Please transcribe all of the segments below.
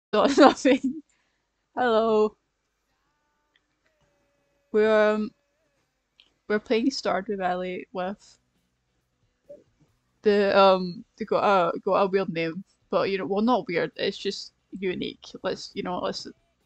Nothing. Hello. We're um we're playing Stardew Valley with the got a weird name, but well, not weird. It's just unique. Let's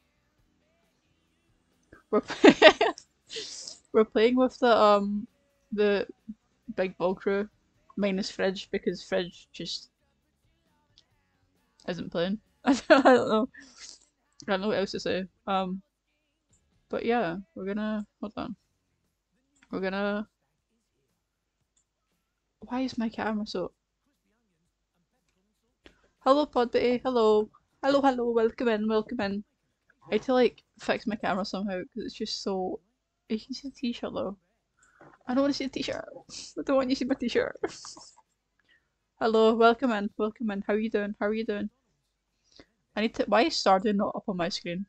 we're we're playing with the Big Ball crew minus Fridge because Fridge just isn't playing. I don't know. I don't know what else to say. But yeah, we're gonna hold on. We're gonna. Why is my camera so? Hello, Podbitty. Hello. Hello, hello. Welcome in. Welcome in. I had to like fix my camera somehow because it's just so. You can see the t-shirt though. I don't want to see the t-shirt. I don't want you to see my t-shirt. Hello, welcome in. Welcome in. How are you doing? How are you doing? I need to. Why is Stardew not up on my screen?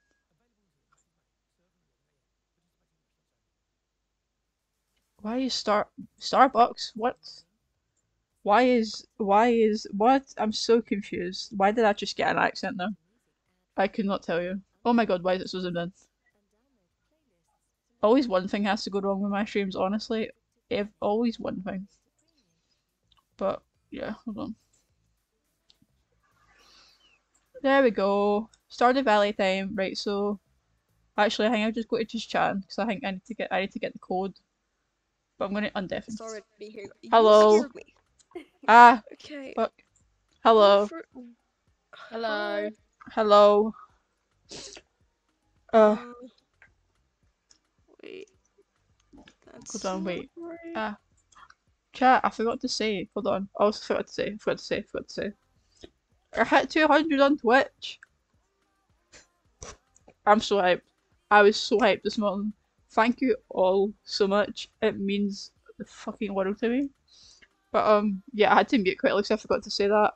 Why is Starbucks? What? Why is what? I'm so confused. Why did I just get an accent now? I could not tell you. Oh my god, why is it so zoomed in? Always one thing has to go wrong with my streams, honestly. Always one thing. But yeah, hold on. There we go. Stardew Valley time. Right, so actually I think I'll just go to just chat because I think I need to get the code. But I'm gonna undeafen. Sorry to be here. You Hello. scared me. Ah, Okay. fuck. Hello. Hello. Hello. Uh, Um, wait. That's hold on, not wait. right. Ah, chat, I forgot to say. Hold on. I also forgot to say. Forgot to say. I hit 200 on Twitch. I'm so hyped. I was so hyped this morning. Thank you all so much. It means the fucking world to me. But yeah, I had to mute quickly because I forgot to say that.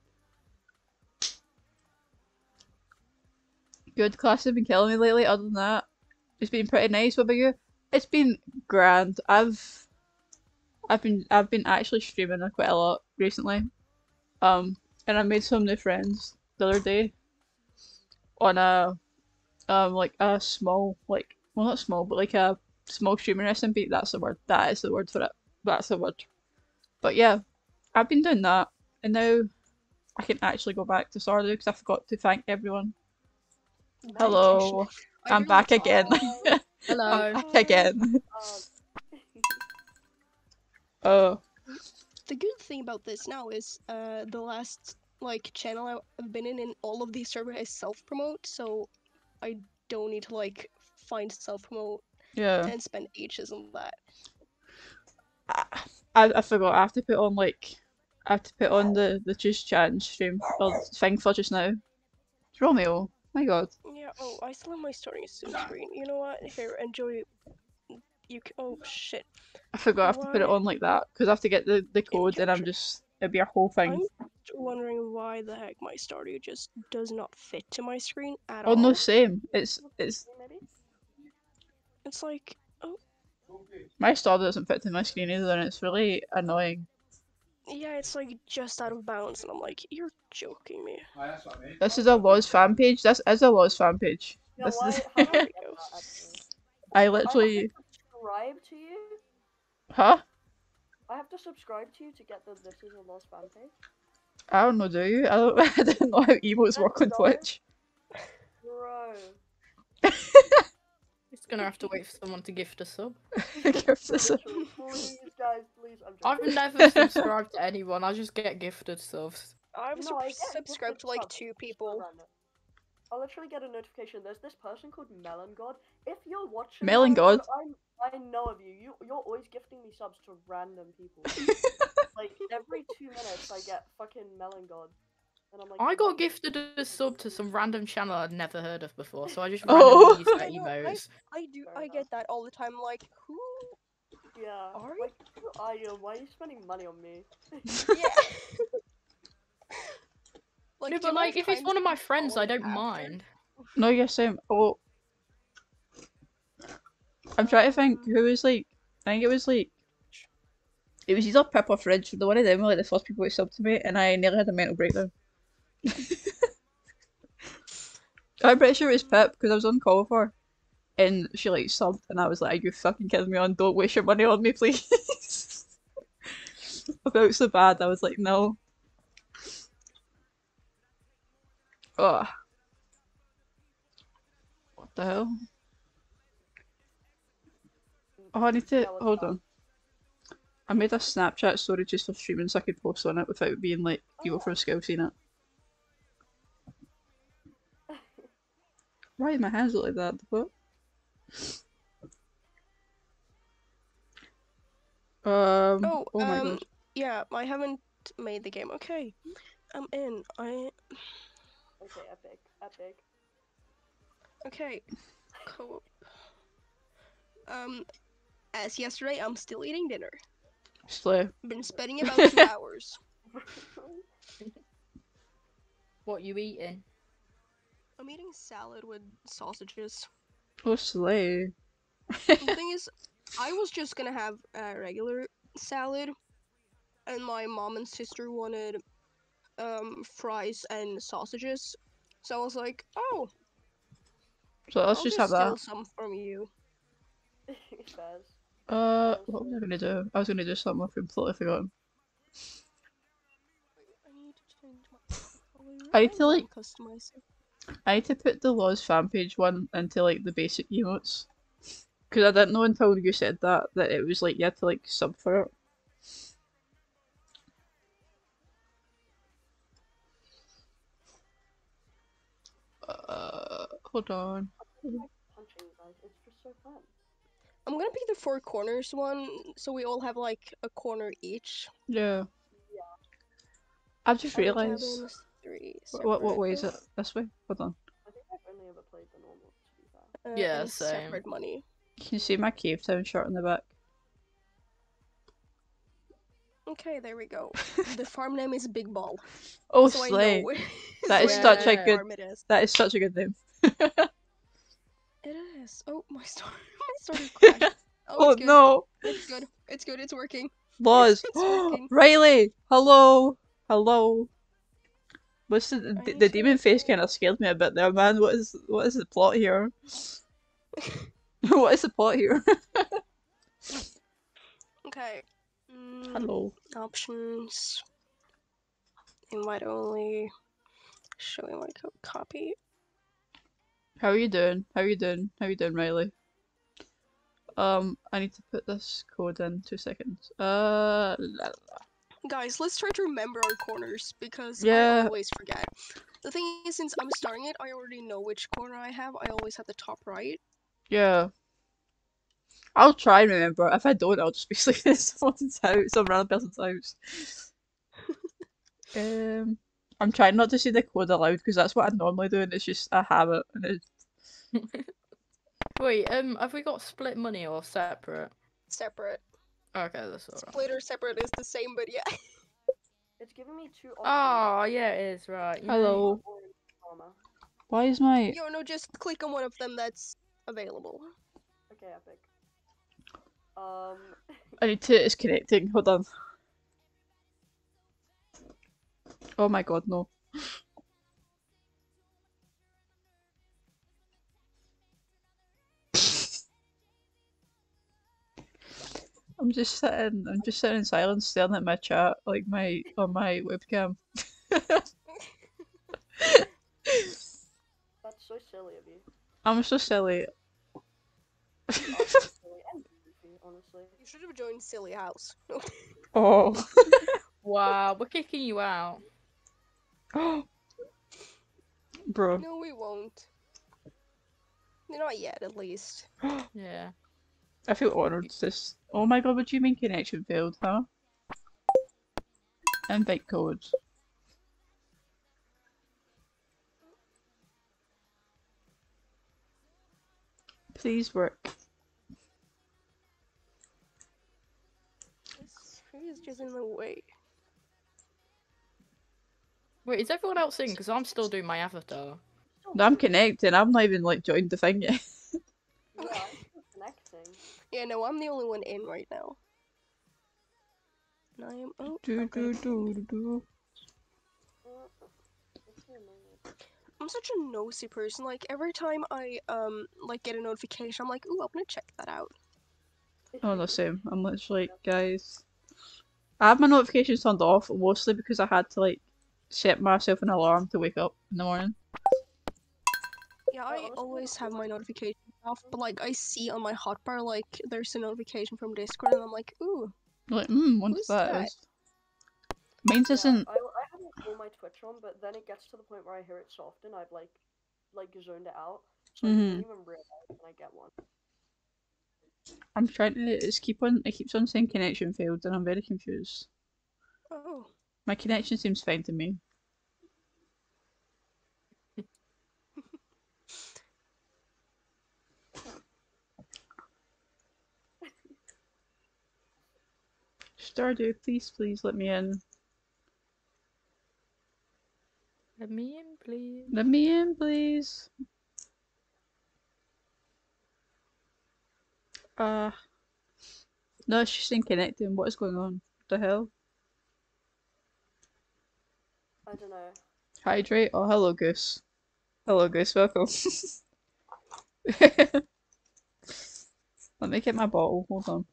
Good class have been killing me lately. Other than that, it's been pretty nice. What about you? It's been grand. I've been actually streaming quite a lot recently. And I made some new friends the other day on like a small well, not small but like a small streamer SMP. That's the word. That is the word for it. That's the word. But yeah, I've been doing that, and now I can actually go back to Stardew because I forgot to thank everyone. Hello, I'm back again. I'm Hello. back again. Oh, The good thing about this now is the last channel I've been in all of these servers is self-promote, so I don't need to find self-promote yeah. and spend ages on that. I forgot. I have to put on the Just Chatting stream or thing for just now. Romeo, my god. Yeah. Oh, I still have my starting soon screen. You know what? Here, enjoy. Oh shit. I forgot I have to put it Why? on like that because I have to get the code and Capture. it'll be a whole thing. I'm wondering why the heck my Stardew just does not fit to my screen at Oh no, all. same. It's It's like, oh, my star doesn't fit to my screen either, and it's really annoying. yeah, it's like just out of bounds, and I'm like, you're joking me. This is a Loz fan page. This is a Loz fan page. Yeah, This why? is. How do There I we get go. that actually? I I have to literally. subscribe to you. Huh? I have to subscribe to you to get the This Is a Lost fan page. I don't know. Do you? I don't. I don't know how emotes work on No. Twitch. Bro. Just gonna have to wait for someone to gift a sub. Give this a- Literally, please, guys, please. I'm I've joking. never subscribed to anyone. I just get gifted subs. I've No, I get subscribed to gifted like subs 2 just for people. random. I'll literally get a notification. There's this person called Melon God. If you're watching Melon God? I know of you. You're always gifting me subs to random people. Like every 2 minutes, I get fucking Melon God, and I'm like. I got gifted a sub to some random channel I'd never heard of before, so I just Oh. randomly use their I know, emotes. I get that all the time. Like, who? Yeah. Are Like, who are you? Why are you spending money on me? Yeah. No, the but amount like, if it's times one of my people friends, call I me don't after- mind. No, you're same. Oh, I'm trying to think who was like. I think it was like. It was either Pip or Fridge. The one of them were like the first people who subbed to me, and I nearly had a mental breakdown. I'm pretty sure it was Pip because I was on call with her and she like subbed and I was like, are you fucking kidding me on? Don't waste your money on me, please. I felt so bad. I was like, no. Ugh. What the hell? Oh, I need to hold on. I made a Snapchat story just for streaming so I could post on it without being like people from school seeing it. Why are my hands look like that? What? Oh, oh my god. yeah, I haven't made the game. Okay, I'm in. Okay, epic. Okay, cool. As yesterday, I'm still eating dinner. Slay. Been spending about 2 hours. What you eating? I'm eating salad with sausages. Oh, slay. The thing is, I was just gonna have a regular salad, and my mom and sister wanted fries and sausages. So I was like, oh, So let's I'll just just have steal that. some from you. Fairs. What was I gonna do? I was gonna do something I've completely forgotten. I need to change my color. I need to, like- customize it. I need to put the Laws fan page one into like the basic emotes. Because I didn't know until you said that it was like you had to like sub for it. Hold on. Punching, guys. It's just so fun. I'm gonna pick the four corners one, so we all have like a corner each. Yeah. I've just Other realised. cabins, 3 What separate. way is it? This way? Hold on. I think I've only ever played the normal, to be fair. Yeah, and same. Separate money. You can see my Cave Town shirt in the back. Okay, there we go. The farm name is Big Ball. Oh, so slay! I know That is so I such know a what good. farm it is. That is such a good name. It is. Oh, my starter crashed. Oh it's good. no! It's good. It's good. It's working. Laws. It's working. Riley. Hello. Hello. What's I the need to demon face make- kind of scared me a bit there, man. What is the plot here? What is the plot here? Okay. Hello. Options. Invite only. Showing my copy. How are you doing? How are you doing? How are you doing, Riley? I need to put this code in 2 seconds. La, la. Guys, let's try to remember our corners because Yeah. I always forget. The thing is, since I'm starting it, I already know which corner I have. I always have the top right. Yeah. I'll try and remember. If I don't, I'll just be sleeping at someone's house, some random person's house. I'm trying not to say the code aloud because that's what I normally do, and it's just a habit. And it's... Wait, have we got split money or separate? Separate. Okay, that's alright. Split or separate is the same, but yeah. It's giving me 2 options. Oh, yeah, it is, right. You know- Hello. Orange armor. Why is my... Yo, no, just click on one of them that's available. Okay, epic. I need to... It's connecting. Hold on. Oh my god, no. I'm just sitting in silence staring at my chat, like on my webcam. That's so silly of you. I'm so silly. Silly and goofy, honestly. You should have joined Silly House. Oh. Wow, we're kicking you out. Bro. No, we won't. Not yet, at least. Yeah. I feel honoured. This. Oh my god, what do you mean connection failed, huh? Invite codes. Please work. This tree is just in the way. Wait, is everyone else in? Because I'm still doing my avatar. No, I'm connecting. I'm not even like joined the thing yet. Yeah, I'm still connecting. Yeah, no, I'm the only one in right now. And I am. Oh, Do okay. do do do do. It's so annoying. I'm such a nosy person. Like every time I like get a notification, I'm like, ooh, I'm gonna check that out. Oh, the same. I'm literally like, guys. I have my notifications turned off mostly because I had to like set myself an alarm to wake up in the morning. Yeah, I I honestly always have have my like notifications off, but like I see on my hotbar like there's a notification from Discord, and I'm like, ooh, Like, wonder who's what that that? is. Mine's yeah, isn't. I have all my Twitch on, but then it gets to the point where I hear it so often I've like zoned it out, so I don't even realize when I get one. I'm trying to. It keeps on saying connection failed, and I'm very confused. Oh, My connection seems fine to me. Stardew, please let me in. Let me in, please. Let me in, please. No, it's just saying connecting. What is going on? What the hell? I don't know. Hydrate? Oh, hello, Goose. Hello, Goose. Welcome. Let me get my bottle. Hold on.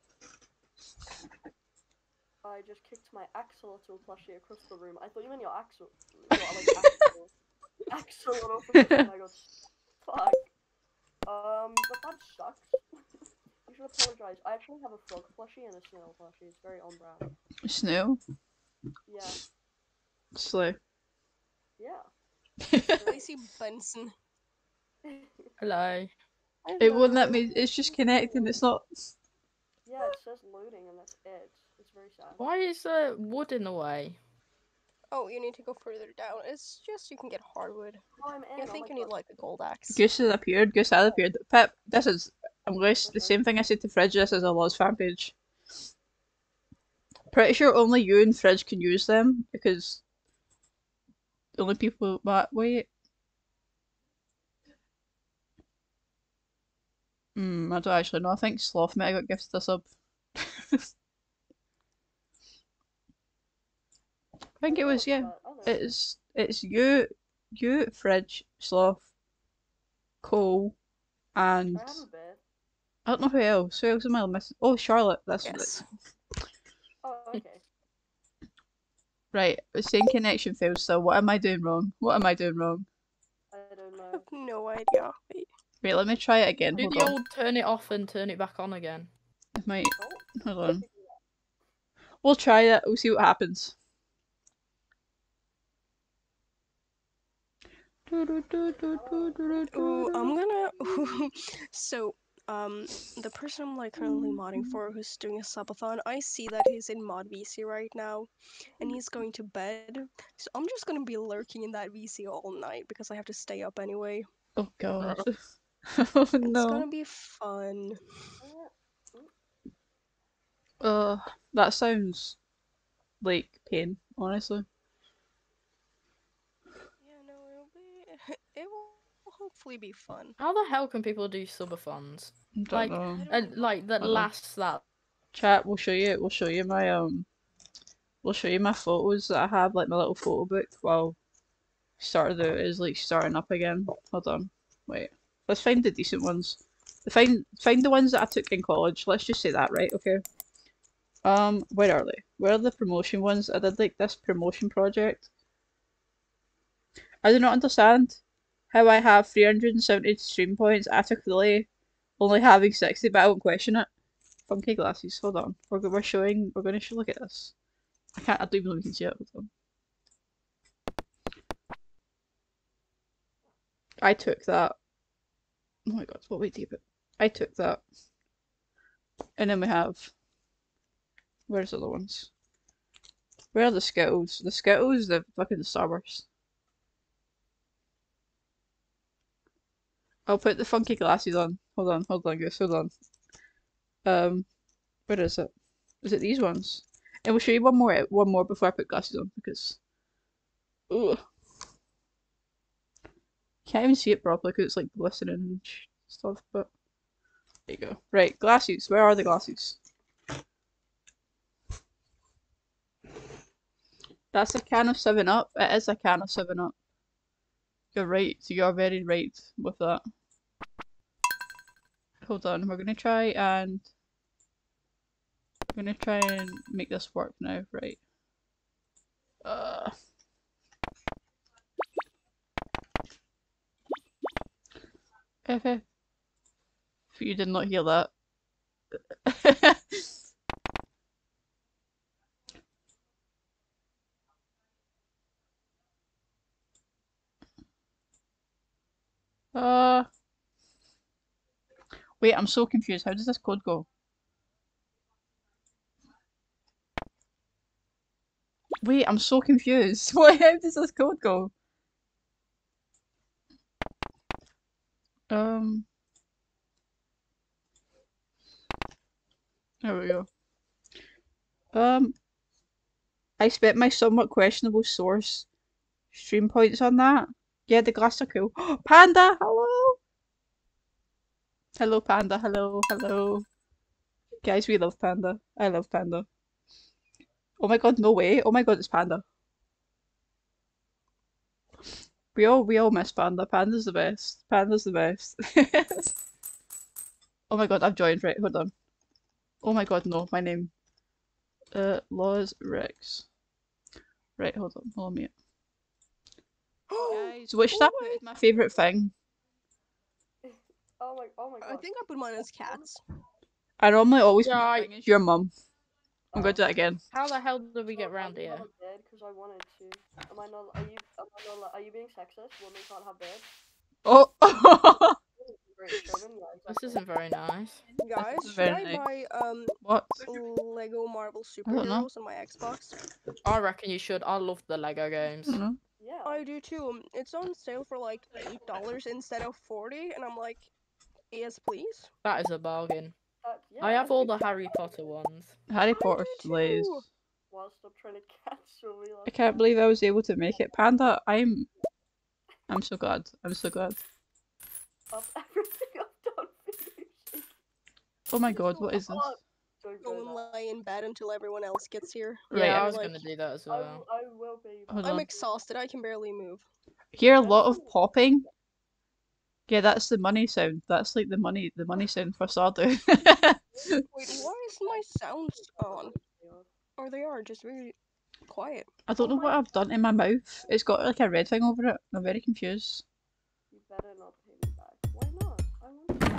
I just kicked my axolotl plushie across the room. I thought you meant your axel. Your like axel. Axolotl for some reason. I got fuck. But that sucks. You should apologize. I actually have a frog plushie and a snail plushie. It's very on brand. Snail? Yeah. Slay. Yeah. Lacey Benson. Hello. It won't let Hello. me. It's just connecting. It's not. Yeah, it says loading and that's it. It's very sad. Why is wood in the way? Oh, you need to go further down. It's just you can get hardwood. Oh, I'm in. I think you need like a gold axe. Goose has appeared. Goose has appeared. Pip, this is. Unless the Okay. same thing I said to Fridge, this is a Loz fan page. Pretty sure only you and Fridge can use them because the only people. Wait. I don't actually know. I think Sloth might have got gifted a sub. I think it was, yeah. It's you, Fridge, Sloth, Cole, and I have a bed. I don't know who else. Who else am I missing? Oh, Charlotte. That's Yes. Oh, okay. right. It's saying connection failed still. What am I doing wrong? What am I doing wrong? I don't I know. have no idea. Wait. Wait, let me try it again. Do Hold the on. old turn it off and turn it back on again. It might. Oh, Hold on. We'll try it. We'll see what happens. Ooh, I'm gonna. So, the person I'm like currently modding for, who's doing a subathon, I see that he's in mod VC right now, and he's going to bed. So I'm just gonna be lurking in that VC all night because I have to stay up anyway. Oh god. Oh It's no. gonna be fun. That sounds like pain, honestly. Yeah, no, it will hopefully be fun. How the hell can people do subathons? I don't Like, know. like that Hold on. lasts that. Chat, we'll show you. We'll show you my We'll show you my photos that I have, like my little photo book. While started out is like starting up again. Hold on, wait. Let's find the decent ones. Find the ones that I took in college. Let's just say that, right? Okay. Where are they? Where are the promotion ones? I did like this promotion project. I do not understand how I have 370 stream points after Clay only having 60, but I won't question it. Funky glasses. Hold on. We're showing. We're going to look at this. I can't. I don't even know if you can see it. Hold on. I took that. Oh my god, what we do? I took that. And then we have. Where's the other ones? Where are the Skittles? The Skittles, the fucking Starburst. I'll put the funky glasses on. Hold on, guys, hold on. Where is it? Is it these ones? And we'll show you one more before I put glasses on because. Ugh. Can't even see it properly because it's like glistening and stuff, but. There you go. Right, glasses. Where are the glasses? That's a can of 7-Up. It is a can of 7-Up. You're right. You're very right with that. Hold on. We're gonna try and make this work now. Right. If you did not hear that. Wait, I'm so confused. How does this code go? Wait, I'm so confused. How does this code go? There we go. I spent my somewhat questionable source stream points on that. Yeah, the glass are cool. Panda, hello! Hello, Panda, hello. Guys, we love Panda. I love Panda. Oh my god, no way. Oh my god, it's Panda. We all miss Panda. Panda's the best. Panda's the best. Oh my god, I've joined. Right, hold on. Oh my god, no, my name. Laws Rex. Right, hold on a minute. Guys, which that is my favourite thing. Oh my god. I think I put mine as cats. I normally always put Yeah, my thing as your mum. I'm gonna do that again. How the hell did we get round here? Because I wanted to. Am I not? Are you being sexist? Women can't have beds. Oh! Great Sherman, yeah, This exactly. isn't very nice. Guys, is should very I nice. buy What? Lego Marvel don't know. Superheroes on my Xbox? I reckon you should. I love the Lego I games. don't know. Yeah. I do too. It's on sale for like $8 instead of 40, and I'm like, yes, please. That is a bargain. Yeah, I have all the Harry Potter ones. Harry I Potter do slays. too. Well, stop trying to cancel me. I can't believe I was able to make it. Panda, I'm so glad. I'm so glad. Of everything I've done for you. Oh my god, what is this? Don't Go and lay in bed until everyone else gets here. Right, Yeah, I I'm was like- gonna do that as well. I will be. Hold I'm on. exhausted. I can barely move. Hear a lot of popping. Yeah, that's the money sound. That's like the money sound for Stardew. Wait, why is my sounds on? Or they are just really quiet. I don't know what I've done in my mouth. It's got like a red thing over it. I'm very confused. You better not pay me back. Why not? I want to.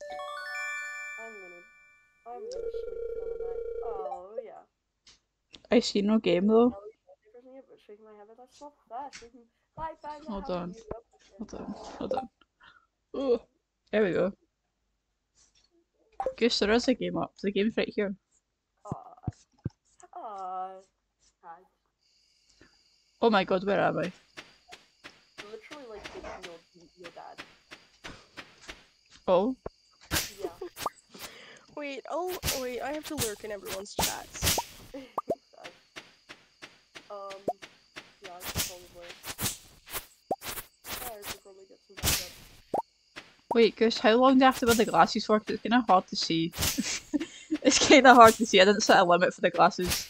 I'm gonna sleep for the night. Oh yeah. I see no game though. Shaking my head, but that's not fair. Bye, bye. Hold on. Hold on. Oh, there we go. Goose, there is a game up. The game's right here. Hi. Oh my god, where am I? Literally like your dad. Oh. Yeah. Wait, I have to lurk in everyone's chats. Yeah, I should probably. Yeah, I should probably get some backup. Wait, Goose, how long do I have to wear the glasses for? 'Cause it's kinda hard to see. It's kinda hard to see. I didn't set a limit for the glasses.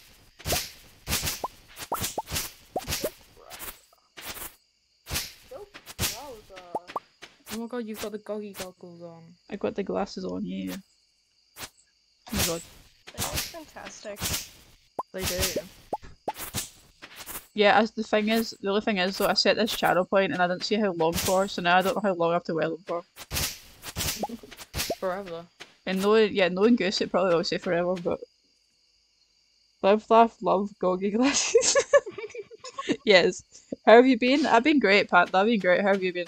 Oh my god, you've got the goggy goggles on. I got the glasses on, yeah. Oh my god. That's fantastic. They do. Yeah, as the only thing is though, I set this channel point and I didn't see how long for, so now I don't know how long I have to wear them for. Forever. And knowing Goose, it probably will say forever, but live, laugh, love, goggy glasses. Yes. How have you been? I've been great, Pat. I've been great. How have you been?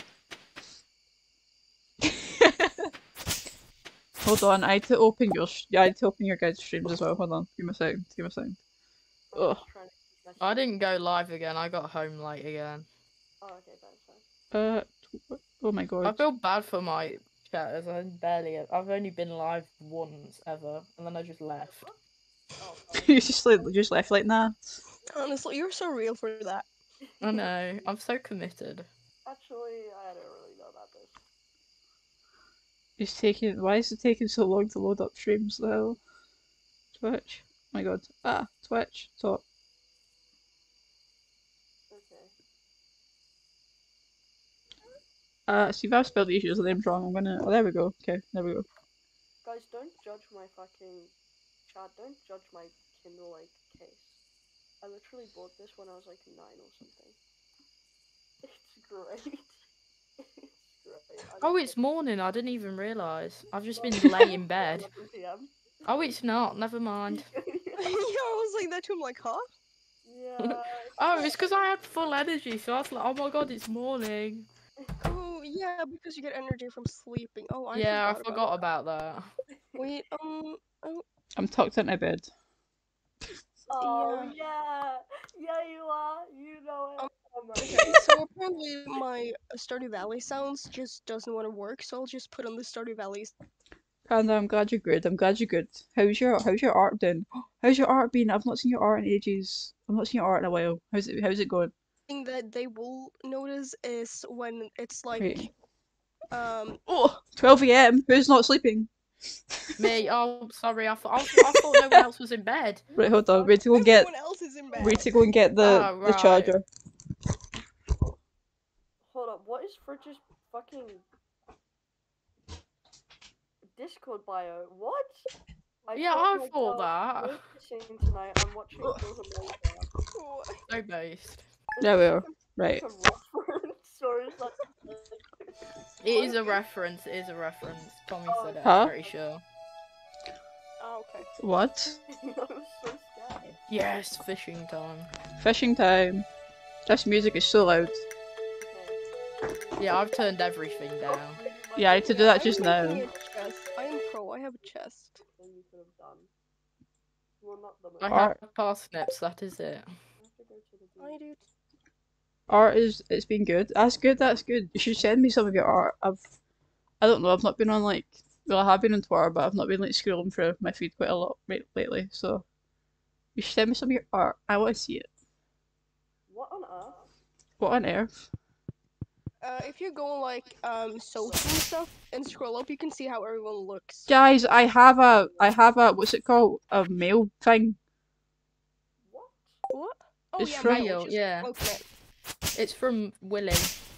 Hold on, I had to open your guys' streams as well. Hold on, give me a second. Ugh. I didn't go live again. I got home late again. Oh, okay, that's fine. Oh my I god. feel bad for my chatters. I've only been live once ever, and then I just left. Oh, You just left like nah. Honestly, you're so real for that. I know. I'm so committed. actually, I don't really know about this. Why is it taking so long to load up streams though? Twitch. Oh my god. Twitch. Top. Okay. See if I've spelled the issues, the name's wrong. I'm gonna. Oh, there we go. Okay, there we go. Guys, don't judge my fucking chat. Don't judge my Kindle like case. I literally bought this when I was like 9 or something. It's great. It's great. Oh, it's morning. I didn't even realise. I've just been laying in bed. 11 PM. Oh, it's not. Never mind. Yeah, I was like that too. I'm like, huh? Yeah. Oh, it's because I had full energy, so I was like, oh my god, it's morning. Oh yeah, because you get energy from sleeping. Oh, I Yeah, I forgot forgot about that. Wait, oh, I'm tucked into bed. Oh yeah. Yeah, you are. You know it. Oh my okay. god. So apparently my Stardew Valley sounds just doesn't want to work. So I'll just put on the Stardew Valley. Panda, I'm glad you're good. I'm glad you're good. How's your art doing? How's your art been? I've not seen your art in ages. I've not seen your art in a while. How's it going? Thing that they will notice is when it's like Wait. um Oh, 12 a.m. Who's not sleeping? Me, oh, sorry, I thought no one else was in bed. Right, hold on. Wait to go get. everyone else is in bed. Wait to go and get the Oh, the right. charger. Hold up, what is Fridge's fucking Discord bio? What? Yeah, told I my thought girl, that. "We're kissing tonight. I'm watching Kills of Minecraft." Oh, So based. There we are. Right. It's a reference, or is that? It is a reference. It is a reference. Tommy said it. Huh? I'm pretty sure. oh, okay. What? I was so scared. Yes, fishing time. Fishing time. This music is so loud. Okay. Yeah, I've turned everything down. Yeah, I need to do that I'm just making now. a chest. I am pro. I have a chest. Thing you could have done. Well, not the I most. Art. have parsnips. That is it. I have to go to the I beach. do. Art it's been good. That's good, that's good. You should send me some of your art. I don't know, I've not been on like, well I have been on Twitter, but I've not been like scrolling through my feed quite a lot lately, so you should send me some of your art. I want to see it. What on earth? What on earth? If you go on like social and stuff and scroll up, you can see how everyone looks. Guys, I have a what's it called? A mail thing. What? What? Oh It's yeah, from- mail, just yeah. open it. It's from Willie.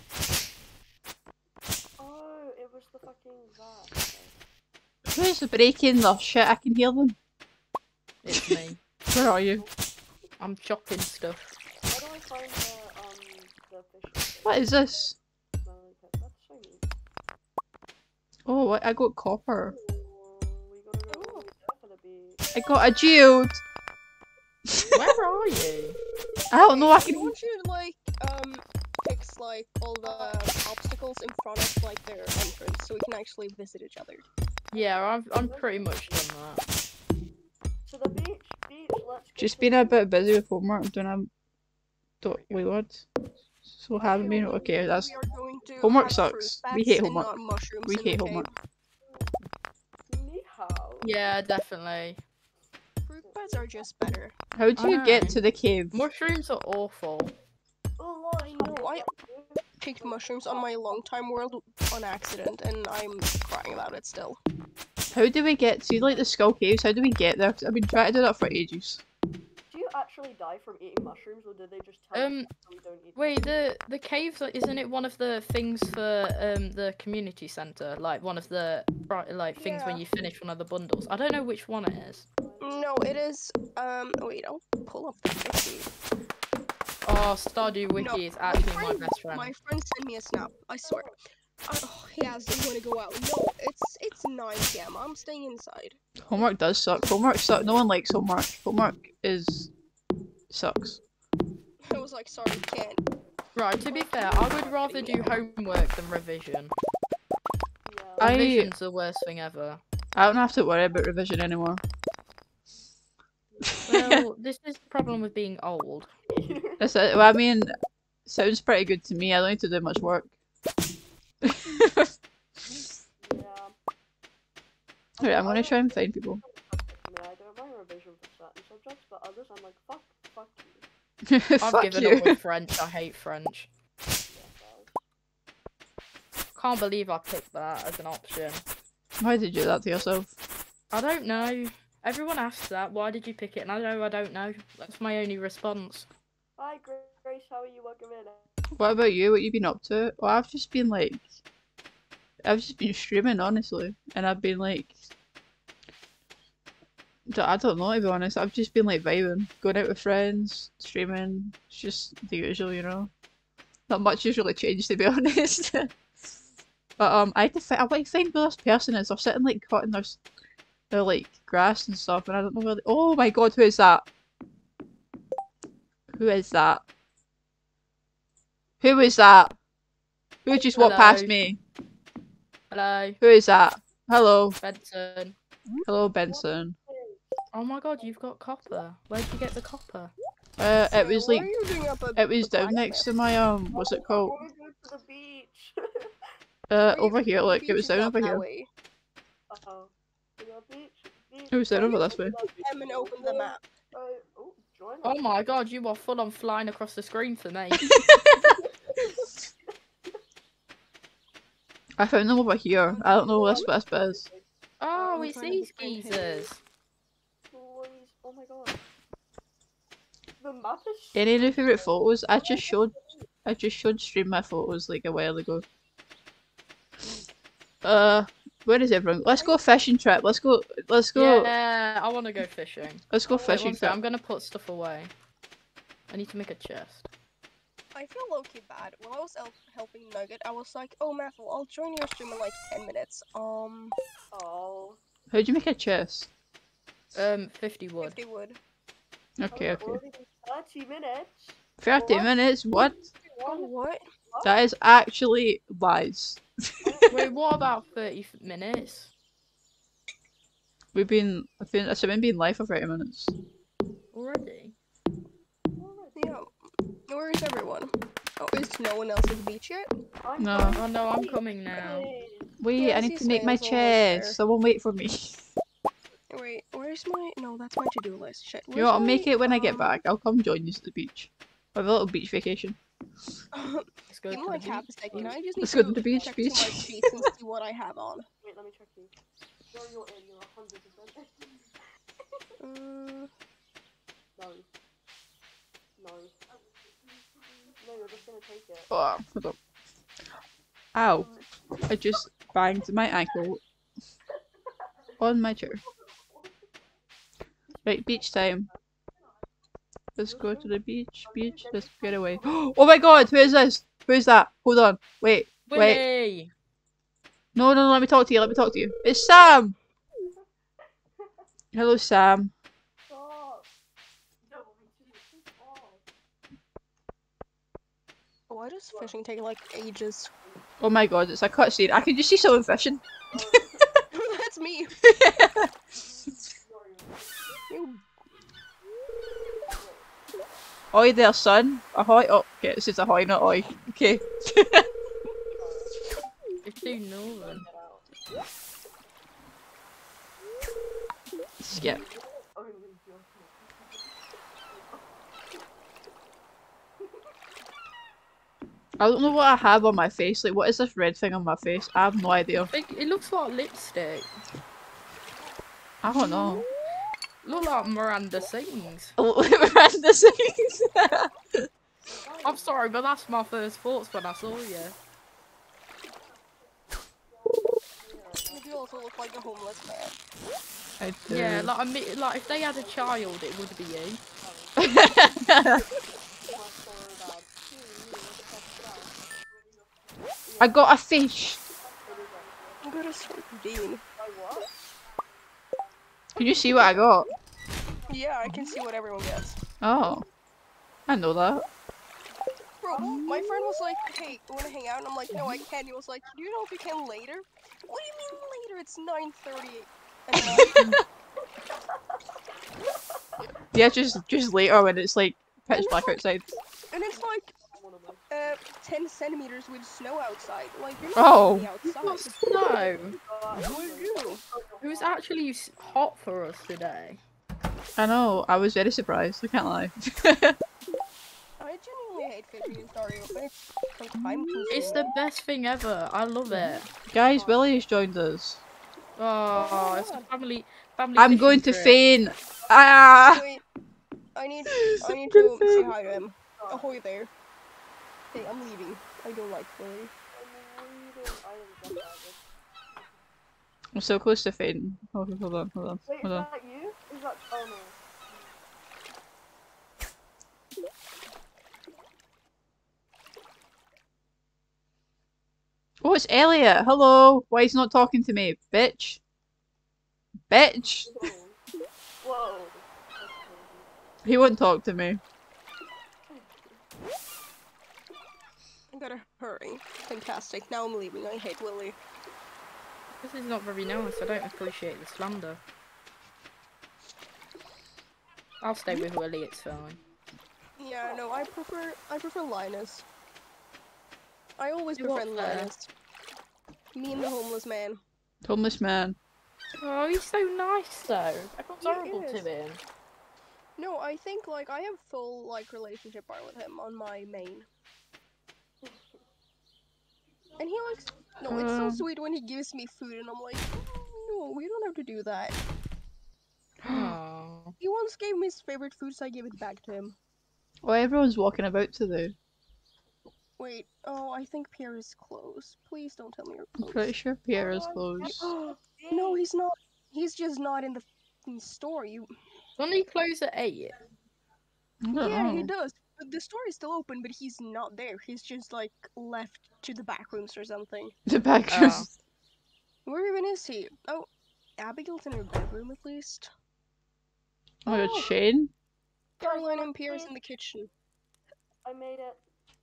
Oh, it was the fucking that. Who's breaking the shit? I can hear them. It's me. Where are you? I'm chopping stuff. How do I find the fish? What is this? That's so neat. Oh, I got copper. Ooh, we gotta go all the way down to the beach. I got a geode. Where are you? I don't know. I You can. want you to like fix like all the obstacles in front of like their entrance, so we can actually visit each other. Yeah, I'm pretty much done that. To the beach, let's go Just to been the a bit busy with homework. Don't wait what? So haven't been okay. That's We are going to Homework have fruit sucks. bats We hate and homework. not mushrooms We in the hate cave. homework. Ni hao. Yeah, definitely. Fruit bats are just better. How do I you get know. to the cave? Mushrooms are awful. Oh, Lord, I know, I picked mushrooms on my long time world on accident, and I'm crying about it still. How do we get to like the skull caves? How do we get there? 'Cause I've been trying to do that for ages. Do you actually die from eating mushrooms, or did they just tell us that we don't eat Wait, the caves, isn't it one of the things for the community center? Like one of the like things when Yeah. you finish one of the bundles. I don't know which one it is. No, it is. Wait, I'll pull up the wiki. Oh, Stardew Wiki No, is actually my friend- best friend. My friend sent me a snap. I swear. Oh, he has to want to go out. No, it's 9 p.m. I'm staying inside. Homework does suck. Homework sucks. No one likes homework. Homework sucks. I was like, sorry, can't. Right, to be fair, I would rather do homework than revision. Yeah. Revision's the worst thing ever. I don't have to worry about revision anymore. Well, this is the problem with being old. That's it. Well, I mean, sounds pretty good to me. I don't need to do much work. Yeah. Alright, I'm gonna try and find people. I don't mind revision for certain subjects, but others I'm like, fuck you. I've Fuck given you. up on French. I hate French. Yeah, guys. Can't believe I picked that as an option. Why did you do that to yourself? I don't know. Everyone asks that. Why did you pick it? And I don't know. That's my only response. Hi, Grace. How are you? Welcome in. What about you? What you been up to? Well, I've just been streaming honestly, and I've been like, I don't know to be honest. I've just been like vibing, going out with friends, streaming. It's just the usual, you know. Not much has really changed to be honest. But I had to I want to find where this person is. They're sitting like cutting their like grass and stuff, and I don't know where. Oh my god, who is that? Who is that? Who is that? Who just walked past Hello. me? Hello, Who is that? Hello. Benson. Hello, Benson. Oh my god, you've got copper. Where'd you get the copper? It was What like are you doing up it was the down next to my what's it called? We're going to the beach. Over here, look, it was down over here. Uh-oh. We got beach. It was down over this way. M and open the map. Oh, join us. Oh my god, you are full on flying across the screen for me. I found them over here. I don't know what this bit is. Oh, I'm it's trying to these find his- geezers. Boys. Oh my god. The map is Any new favorite photos? I just showed stream my photos like a while ago. Where is everyone? Let's go fishing trip. Let's go. Yeah, I want to go fishing. Let's go Wait, fishing one sec, I'm trip. gonna put stuff away. I need to make a chest. I feel low-key bad. When I was helping Nugget, I was like, oh, Mathel, I'll join your stream in like 10 minutes. Oh. How'd you make a chest? 50 wood. 50 wood. Okay, okay. Already been 30 minutes. 30 minutes? What? Oh, what? That is actually lies. Wait, what about 30 minutes? I've been being live for 30 minutes. Already? Yeah. Where is everyone? Oh, is no one else at the beach yet? No. Oh no, I'm coming now. Wait, Yeah, I I need see to make my Snail's almost there. chest. Someone wait for me. Wait, where's my... No, that's my to-do list. Shit. You know what, I'll where's make my, it when I get back. I'll come join you at the beach. I have a little beach vacation. Let's go Give me to my the cap a beach. second. I just need Let's go to the beach, check beach. through my sheets and see what I have on. Wait, let me check you. Sure, you're in. You're 100%. Mm, No. No. No, you're just gonna take it. Oh, hold on. Ow. I just banged my ankle on my chair. Right, beach time. Let's go to the beach. Beach, let's get away. Oh my god, who is this? Who is that? Hold on. Wait. Willy! No, let me talk to you. Let me talk to you. It's Sam! Hello, Sam. Stop. No, stop. why does fishing take like ages? Oh my god, it's a cutscene. I can just see someone fishing. That's me. You Oi there, son. Ahoy. Oh, okay, this is ahoy, not oi. Okay. It's too northern. Skip. I don't know what I have on my face. Like, what is this red thing on my face? I have no idea. It looks like lipstick. I don't know. Look like Miranda sings. Miranda sings. I'm sorry, but that's my first thoughts when I saw you. do also look like a homeless man. I do. Yeah, like if they had a child, it would be you. I got a fish. I'm gonna start Dean. Can you see what I got? Yeah, I can see what everyone gets. Oh. I know that. Bro, my friend was like, hey, you wanna hang out? And I'm like, no, I can't. He was like, do you know if you can later? What do you mean later? It's 9:30. And Yeah, just later when it's like pitch black outside. and it's like 10 centimeters with snow outside. Like, you're Oh. not What outside. snow? What do you do? It was actually hot for us today. I know, I was very surprised, I can't lie. I genuinely hate fishing in Stardew, but it's so time It's the best thing ever. I love it. Guys, Willie's joined us. Oh, it's a family I'm fishing going to trip. faint. Ah! Wait, I need I'm to gonna say faint. hi to him. Ahoy there. Hey, I'm leaving. I don't like Willy. I'm reading items that I'm so close to fading. Okay, hold on, hold on, Wait, is hold on. that you? Is that? Oh no. Oh, it's Elliot. Hello. Why he's not talking to me, bitch? Bitch. Whoa. Whoa. That's crazy. He wouldn't talk to me. I gotta hurry. Fantastic. Now I'm leaving. I hate Willy. This is not very nice. I don't appreciate the slander. I'll stay with Willy, it's fine. Yeah, no, I prefer Linus. I always You prefer what, fair? Linus. Me and the homeless man. Homeless man. Oh, he's so nice though. Everyone's He horrible is. to him. No, I think like I have full like relationship art with him on my main. And he likes no, it's so sweet when he gives me food and I'm like, no, we don't have to do that. Oh. He once gave me his favorite food, so I gave it back to him. Well, everyone's walking about today. Wait, oh, I think Pierre is closed. Please don't tell me you're I'm closed. pretty sure Pierre is closed. No, he's not. He's just not in the f***ing store. You. Doesn't he close at 8? I don't Yeah, know. he does. But the store is still open, but he's not there. He's just like left to the back rooms or something. The back Oh. room. Where even is he? Oh, Abigail's in her bedroom at least. Oh my god, Shane? Caroline and Pierre's in the kitchen. I made it.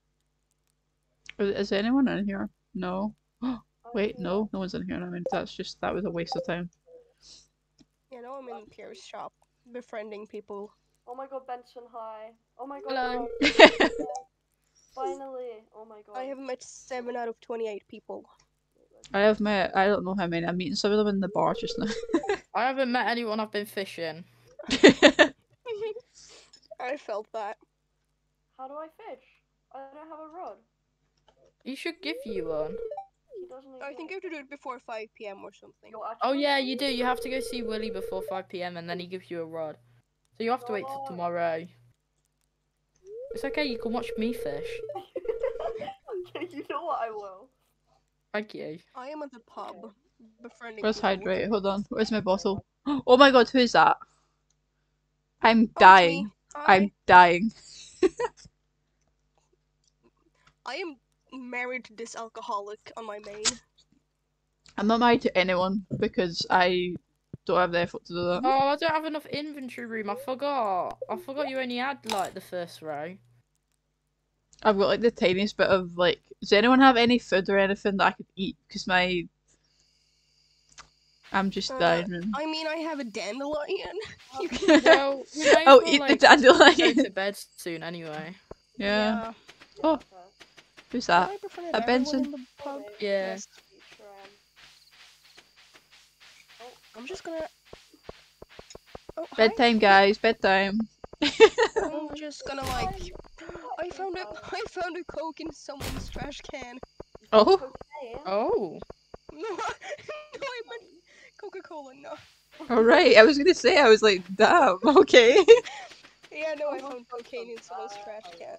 Is anyone in here? No. I'm Wait, here. no, no one's in here. I mean, that was a waste of time. You know, I'm in Pierre's shop, befriending people. Oh my god, Benson, hi. Oh my god. Hello. Ryan. Finally. Oh my god. I have met 7 out of 28 people. I have met, I don't know how many. I'm meeting some of them in the bar just now. I haven't met anyone. I've been fishing. I felt that. How do I fish? I don't have a rod. He should give you one. He doesn't even. I think you have to do it before 5 p.m. or something. You're Oh actually- yeah, you do. You have to go see Willy before 5 p.m. and then he gives you a rod. So you have to wait till tomorrow. It's okay. You can watch me fish. Okay, you know what, I will. Thank you. I am at the pub, befriending Where's people. Hydrate? Hold on. Where's my bottle? Oh my god, who's that? I'm Oh, it's dying. me. Hi. I'm dying. I am married to this alcoholic on my main. I'm not married to anyone because I don't have the effort to do that. Oh, I don't have enough inventory room. I forgot. I forgot you only had like the first row. I've got like the tiniest bit of like. Does anyone have any food or anything that I could eat? Because I'm just dying. Man. I mean, I have a dandelion. You Well, we may as Oh, well, eat the like, dandelion. go to bed soon anyway. Yeah. Oh, Okay. who's Have that? I befriended A everyone Benson? in the pub? Yeah. Yes. Sure am. I'm just gonna. Oh, hi. Bedtime, guys. Bedtime. I'm just gonna like. I found a Coke in someone's trash can. Oh. Cocaine? Oh. No, I meant Coca-Cola. No. Alright. I was gonna say. I was like, damn. Okay. Yeah, no, I found cocaine in someone's trash can.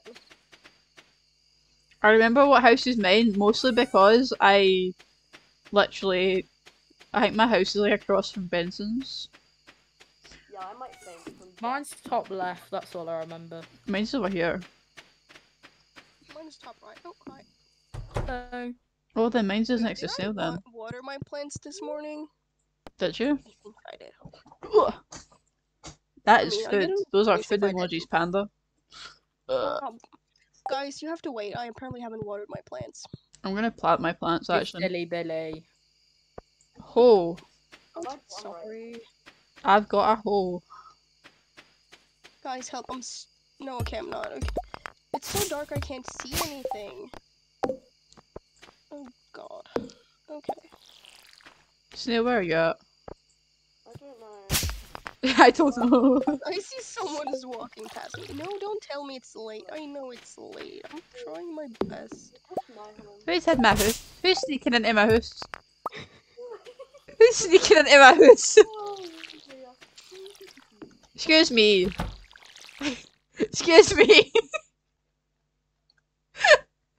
I remember what house is mine mostly because I think my house is like across from Benson's. Yeah, I might think. From Mine's top left. That's all I remember. Mine's over here. Mine's top right. Oh, hi. So, Oh, then mine's is next to Did I sale then. water my plants this morning? Did you? I think I did. Ugh. That I is mean, I food. didn't Those are notice food if I did. emojis, Panda. Guys, you have to wait. I apparently haven't watered my plants. I'm gonna plant my plants you actually. silly Billy. Hole. I'm like one sorry. I've got a hole. Guys, help. No, okay, I'm not. Okay. It's so dark I can't see anything. Oh, God. Okay. Snail, where are you at? I don't know. I don't know. I see someone is walking past me. No, don't tell me it's late. I know it's late. I'm trying my best. What's my home? Who's in my house? Who's sneaking into my house? Who's sneaking into my house? Oh, dear. Excuse me. Excuse me.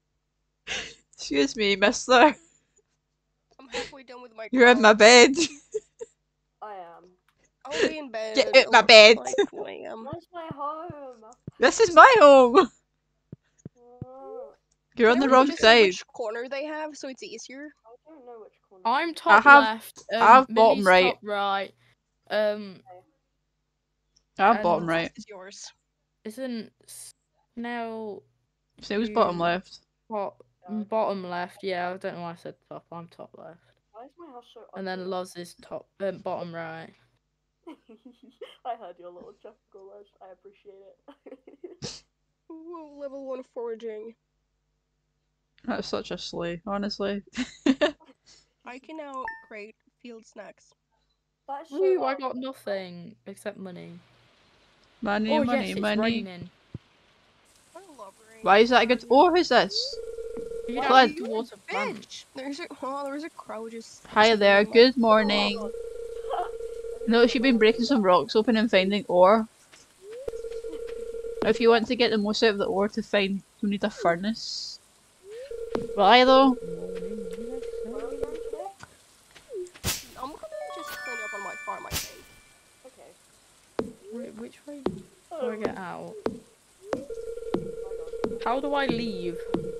Excuse me, mister. I'm halfway done with my You're in my craft. bed. I am. I'll be in bed. Get out my at, bed. Like 2 a.m. Where's my home? This is my home. You're on Can the everyone wrong just see side. which corner they have so it's easier? I don't know which corner. I'm top have- left. I have bottom Millie's right. top right. I'm And- bottom right. Is yours. Isn't Snell So who's bottom Mm. left? bottom left? Yeah, I don't know why I said top. I'm top left. Why is my house so And then ugly? Loz is top bottom right. I heard your little chuckle, Liz. I appreciate it. Ooh, level 1 foraging. That's such a slay, honestly. I can now create field snacks. That's so Ooh, I loud. got nothing except money. Money, Oh money, yes, it's money. raining. I love rain. Why is that a good? Oh, who's this? You Why don't are have you to a water plants. bitch? There's a crow just. Hi chilling there. in my- Good morning. Notice you've been breaking some rocks open and finding ore. If you want to get the most out of the ore to find, you need a furnace. Why though? Where are we going today? I'm gonna just clean up on my farm, I think. Okay. Which way do I get out? Oh my god. How do I leave?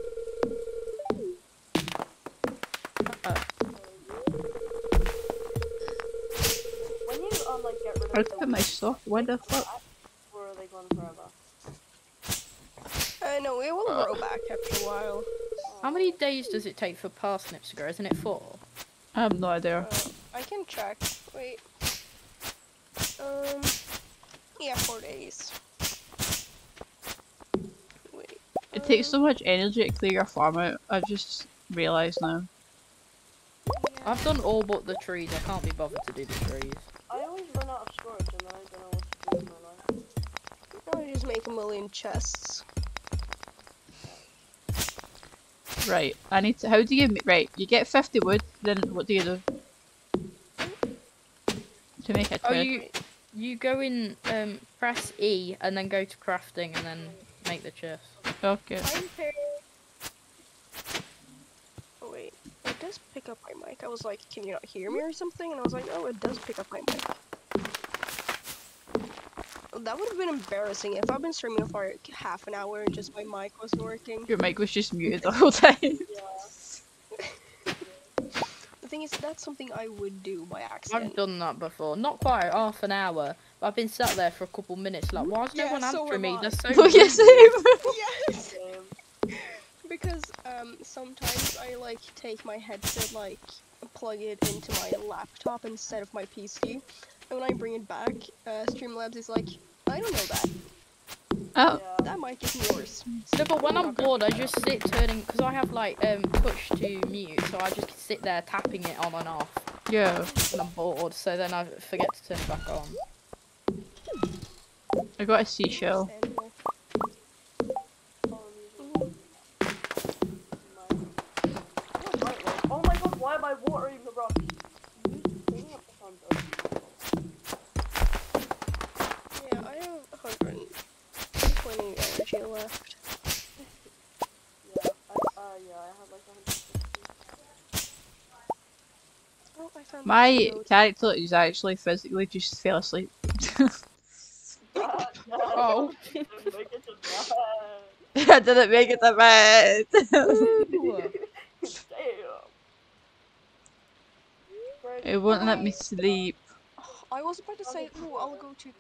When you like get rid of I the put my stuff. What the fuck? or are they gone forever? No, it will grow back after a while. How many days does it take for parsnips to grow? Isn't it 4? I have no idea. I can check. Wait. Yeah, 4 days. Wait. It takes so much energy to clear your farm out. I've just realised now. I've done all but the trees. I can't be bothered to do the trees. I always run out of storage and then I don't know what to do with my life. Probably just make a million chests. Right. I need to. How do you? Right. You get 50 wood. Then what do you do? To make a Oh, chest. you go in, press E and then go to crafting and then make the chest. Okay. I'm pairing. Oh wait, it does pick up my mic. I was like, can you not hear me or something? And I was like, oh, it does pick up my mic. That would have been embarrassing if I've been streaming for like half an hour and just my mic wasn't working. Your mic was just muted the whole time. The thing is, that's something I would do by I've accident. done that before. Not quite half an hour, but I've been sat there for a couple minutes like, why is no Yeah, one so answering me? am I. They're so Oh yes, rude. Yes! Because sometimes I like take my headset, like plug it into my laptop instead of my PC, and when I bring it back, Streamlabs is like, I don't know that. Oh. Yeah. That mic is yours. No, but when I'm bored, I just sit turning because I have like push to mute, so I just sit there tapping it on and off Yeah. when I'm bored. So then I forget to turn it back on. I got a seashell. Oh my god, why am I watering the rocks? Yeah, I have 120 energy left. Yeah, I have like 150. Oh, I found My the note. character is actually physically just fell asleep. Oh. Make it to I didn't make it to bed. Ooh. Damn. It won't let me sleep. I was about to say, oh, I'll go to.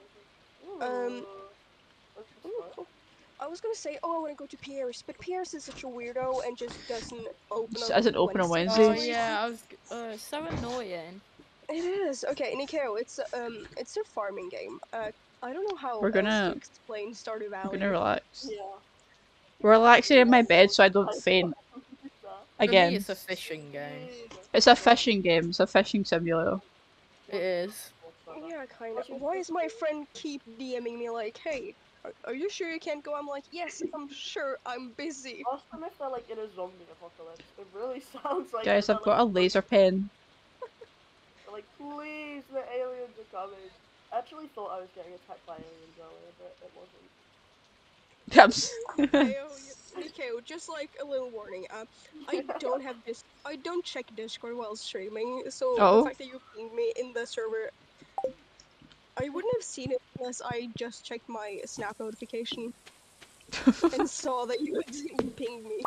I was gonna say, oh, I want to go to Pierre's, but Pierre's is such a weirdo and just doesn't open. Just on doesn't open on Oh Wednesdays. yeah, I was. So annoying. It is. Okay, Nikeo, it's a farming game. I don't know how We're else gonna- to explain Stardew I'm Valley. gonna relax. Yeah. Relaxing in my bed so I don't faint. For Again. me, it's a fishing game. It's a fishing game. It's a fishing simulator. It is. Yeah, kind of. Why is my friend keep DMing me like, hey, are you sure you can't go? I'm like, yes, I'm sure. I'm busy. Ask them if they're like in a zombie apocalypse. It really sounds like. Guys, they're, I've got a laser pen. They're like, please, the aliens are coming. I actually thought I was getting attacked by aliens earlier, but it wasn't. Mikhail, Mikhail, just like a little warning. I don't check Discord while streaming, so the Oh. fact that you pinged me in the server, I wouldn't have seen it unless I just checked my Snap notification and saw that you had pinged me.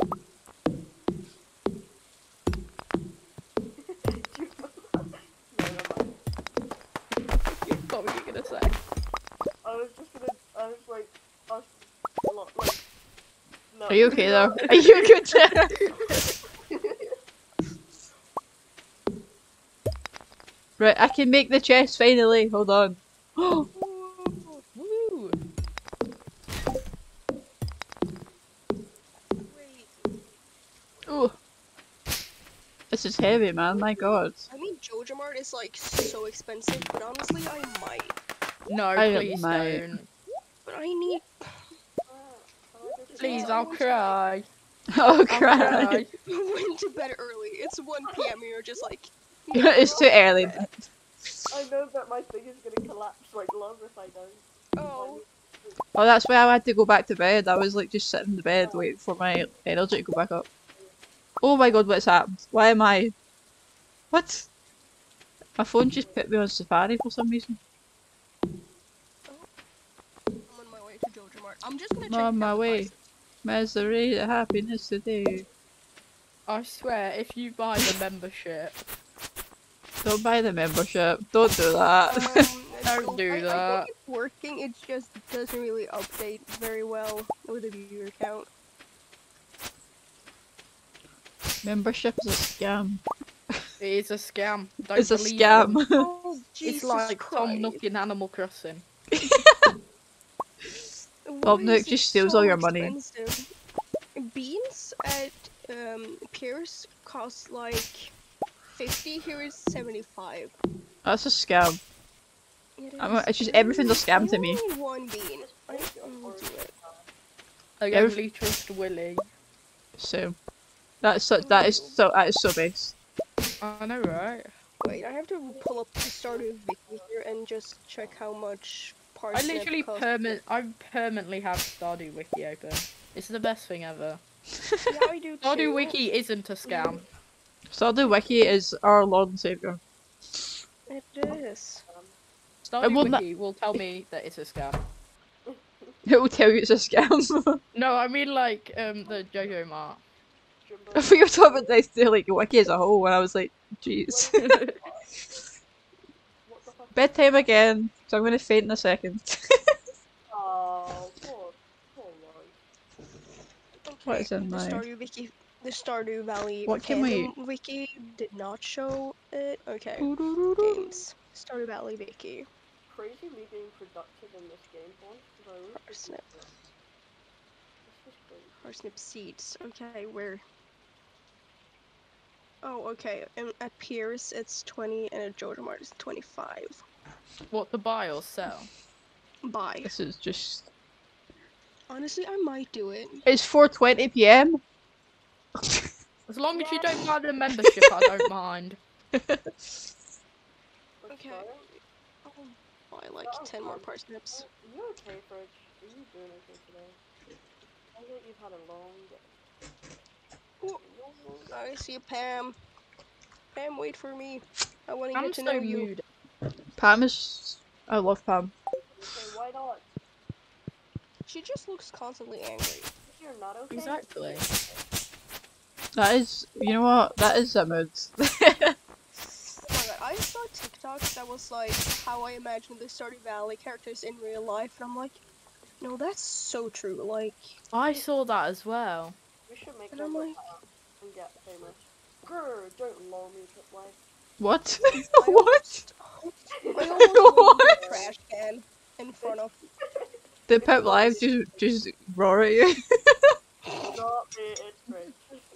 What were you gonna say? I was like, no. Are you okay though? Are you good? Right, I can make the chest finally. Hold on. Woo! Wait, Ooh. This is heavy, man. My god. I mean Joja Mart is like so expensive, but honestly I might. No, I please might. don't. But I need. Please, I I'll want to- cry. Oh, I'll crap. cry. went to bed early. It's 1 p.m. and you're just like. It's too early. I know that my thing is gonna collapse like love if I don't. Oh. Oh, that's why I had to go back to bed. I was like just sitting in the bed waiting for my energy to go back up. Oh my god, what's happened? Why am I... What? My phone just put me on Safari for some reason. I'm on my way to Joja Mart. I'm just gonna check. I'm on my down the way. prices. Misery, the happiness today. I swear, if you buy the membership, Don't buy the membership. Don't do that. Don't do I that. think it's working. It just doesn't really update very well with the viewer count. Membership is a scam. it is a scam. Don't It's a believe scam. them. Oh, It's Jesus like Tom Christ. Nook in Animal Crossing. Bob Why Nook is it just steals so all your money. expensive? Beans at Pierce cost like 50. Here is 75. That's a scam. It's just everything's a scam to me. I only need one bean. I will do it. I Every- only trust Willy. So that is so base. I know, right? Wait, I have to pull up the Stardew Wiki here and just check how much I parsnip literally costs. I permanently have Stardew Wiki open. It's the best thing ever. Yeah, I do Stardew too. Wiki isn't a scam. Stardew Wiki is our Lord and Savior. It is. Stardew won't Wiki will tell me that it's a scam. It will tell you it's a scam. No, I mean like the Jojo Mart. I think you're talking about this to like Wiki as a whole, and I was like, jeez. What the fuck? Bedtime again, so I'm gonna faint in a second. Oh, poor Lloyd. What is in the my- Stardew Wiki, the Stardew Valley What can we- fandom wiki did not show it. Okay, games. Stardew Valley Wiki. Crazy me being productive in this game point. Because I really Parsnip. This is crazy. Parsnip seeds. Okay, where? Oh, okay. And at Pierce it's 20, and at Joja Mart it's 25. What to buy or sell? Buy. This is just. Honestly, I might do it. It's 4:20 p.m. As long as you don't buy the membership, I don't mind. Let's Okay. try it. I'll buy like 10 more parsnips. Are you okay, Fridge? Are you doing okay today? I think you've had a long day. Ooh, I see Pam. Pam, wait for me. I want to I'm get to so know you. moody. Pam is. I love Pam. Okay, why not? She just looks constantly angry. If you're not okay. Exactly. That is. You know what? That is a mood. Oh my god, I saw TikTok that was like how I imagined the Stardew Valley characters in real life, and I'm like, no, that's so true. Like, I saw that as well. We should make and them I'm like, and get famous. Grr, don't lull me to play. What? I What? I almost rolled What? the trash can in front of. Did Pip Live just roar at you? Stop it, it's Fridge.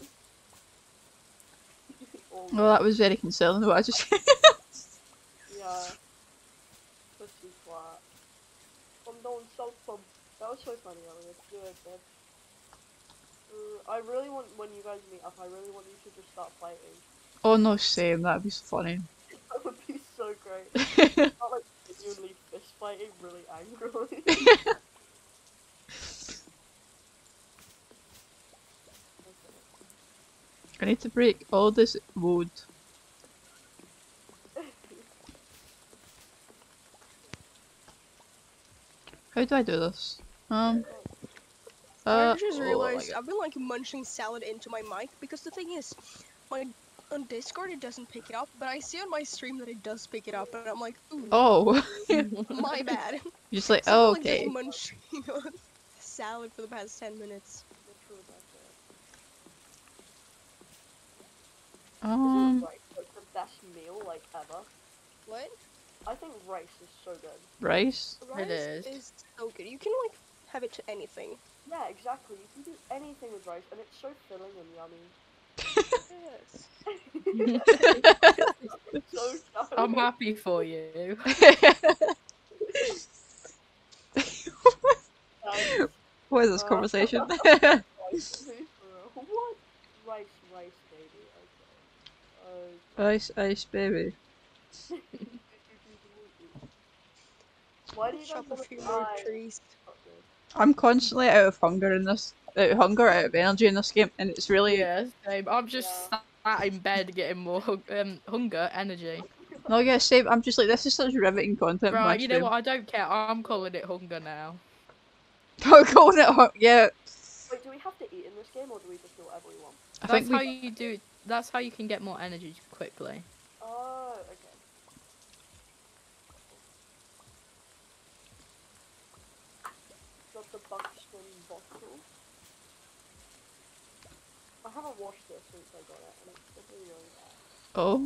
Oh, Well, that was very concerning. What I just. yeah. Pussy twat. I'm doing so fun. That was so funny, Elliot. Good, good. I really want, when you guys meet up, I really want you to just start fighting. Oh no, same. That'd be so funny. That would be so great. Not like genuinely fist fighting really angrily. I need to break all this wood. How do I do this? I just Oh my realized god. I've been like munching salad into my mic because the thing is, my on Discord it doesn't pick it up, but I see on my stream that it does pick it up, and I'm like, ooh, Oh, my bad. just like, So I've oh, been like just okay. munching on salad for the past 10 minutes. Isn't rice like the best meal like ever? What? I think rice is so good. Rice? Rice is. so good. You can like have it to anything. Yeah, exactly. You can do anything with rice, and it's so filling and yummy. Yes. So I'm yummy. happy for you. What is this Uh, conversation? Rice, what? Rice, baby. Okay. Ice, ice, baby. Why do you guys Chop a want few to more die? trees. I'm constantly out of hunger in this, out of hunger, out of energy in this game, and it's really Yeah, same. I'm just sat in bed getting more hunger, energy. no, yeah, same. I'm just like, this is such riveting content. For my Right, you know stream. what? I don't care. I'm calling it hunger now. I'm calling it yeah. Wait, do we have to eat in this game, or do we just do whatever we want? I That's think how we. you do. That's how you can get more energy quickly. Oh, okay. Got the Buxton bottle. I haven't washed this since I got it, and it's probably really bad. Oh,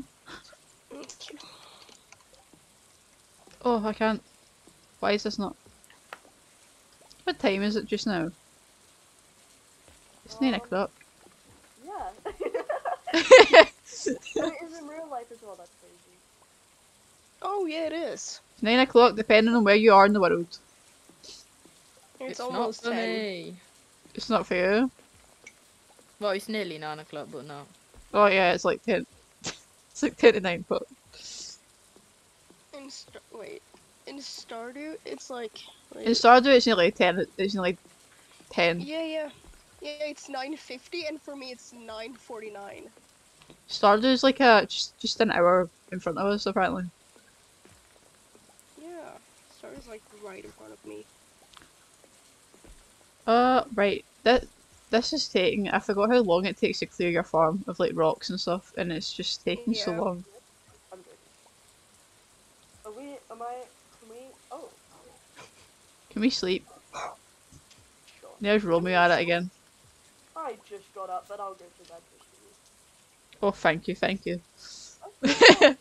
oh, I can't. Why is this not? What time is it just now? It's 9 o'clock. Yeah. And it is in real life as well, that's crazy. Oh yeah, it is. 9 o'clock, depending on where you are in the world. It's not almost for 10. me. It's not for you. Well, it's nearly 9 o'clock, but not. Oh yeah, it's like 10. It's like 10 to 9, but Wait. In Stardew, it's like. in Stardew it's nearly 10. It's nearly 10. Yeah. Yeah, it's 9:50, and for me it's 9:49. Stardew's like a just an hour in front of us apparently. Yeah, Stardew's like right in front of me. Right. This is taking. I forgot how long it takes to clear your farm of like rocks and stuff, and it's just taking so Yeah. long. I'm joking. Can we, oh. Can we sleep? Sure. There's Romeo at it again. I just got up, but I'll go to bed just for you. Oh, thank you, thank you. Benson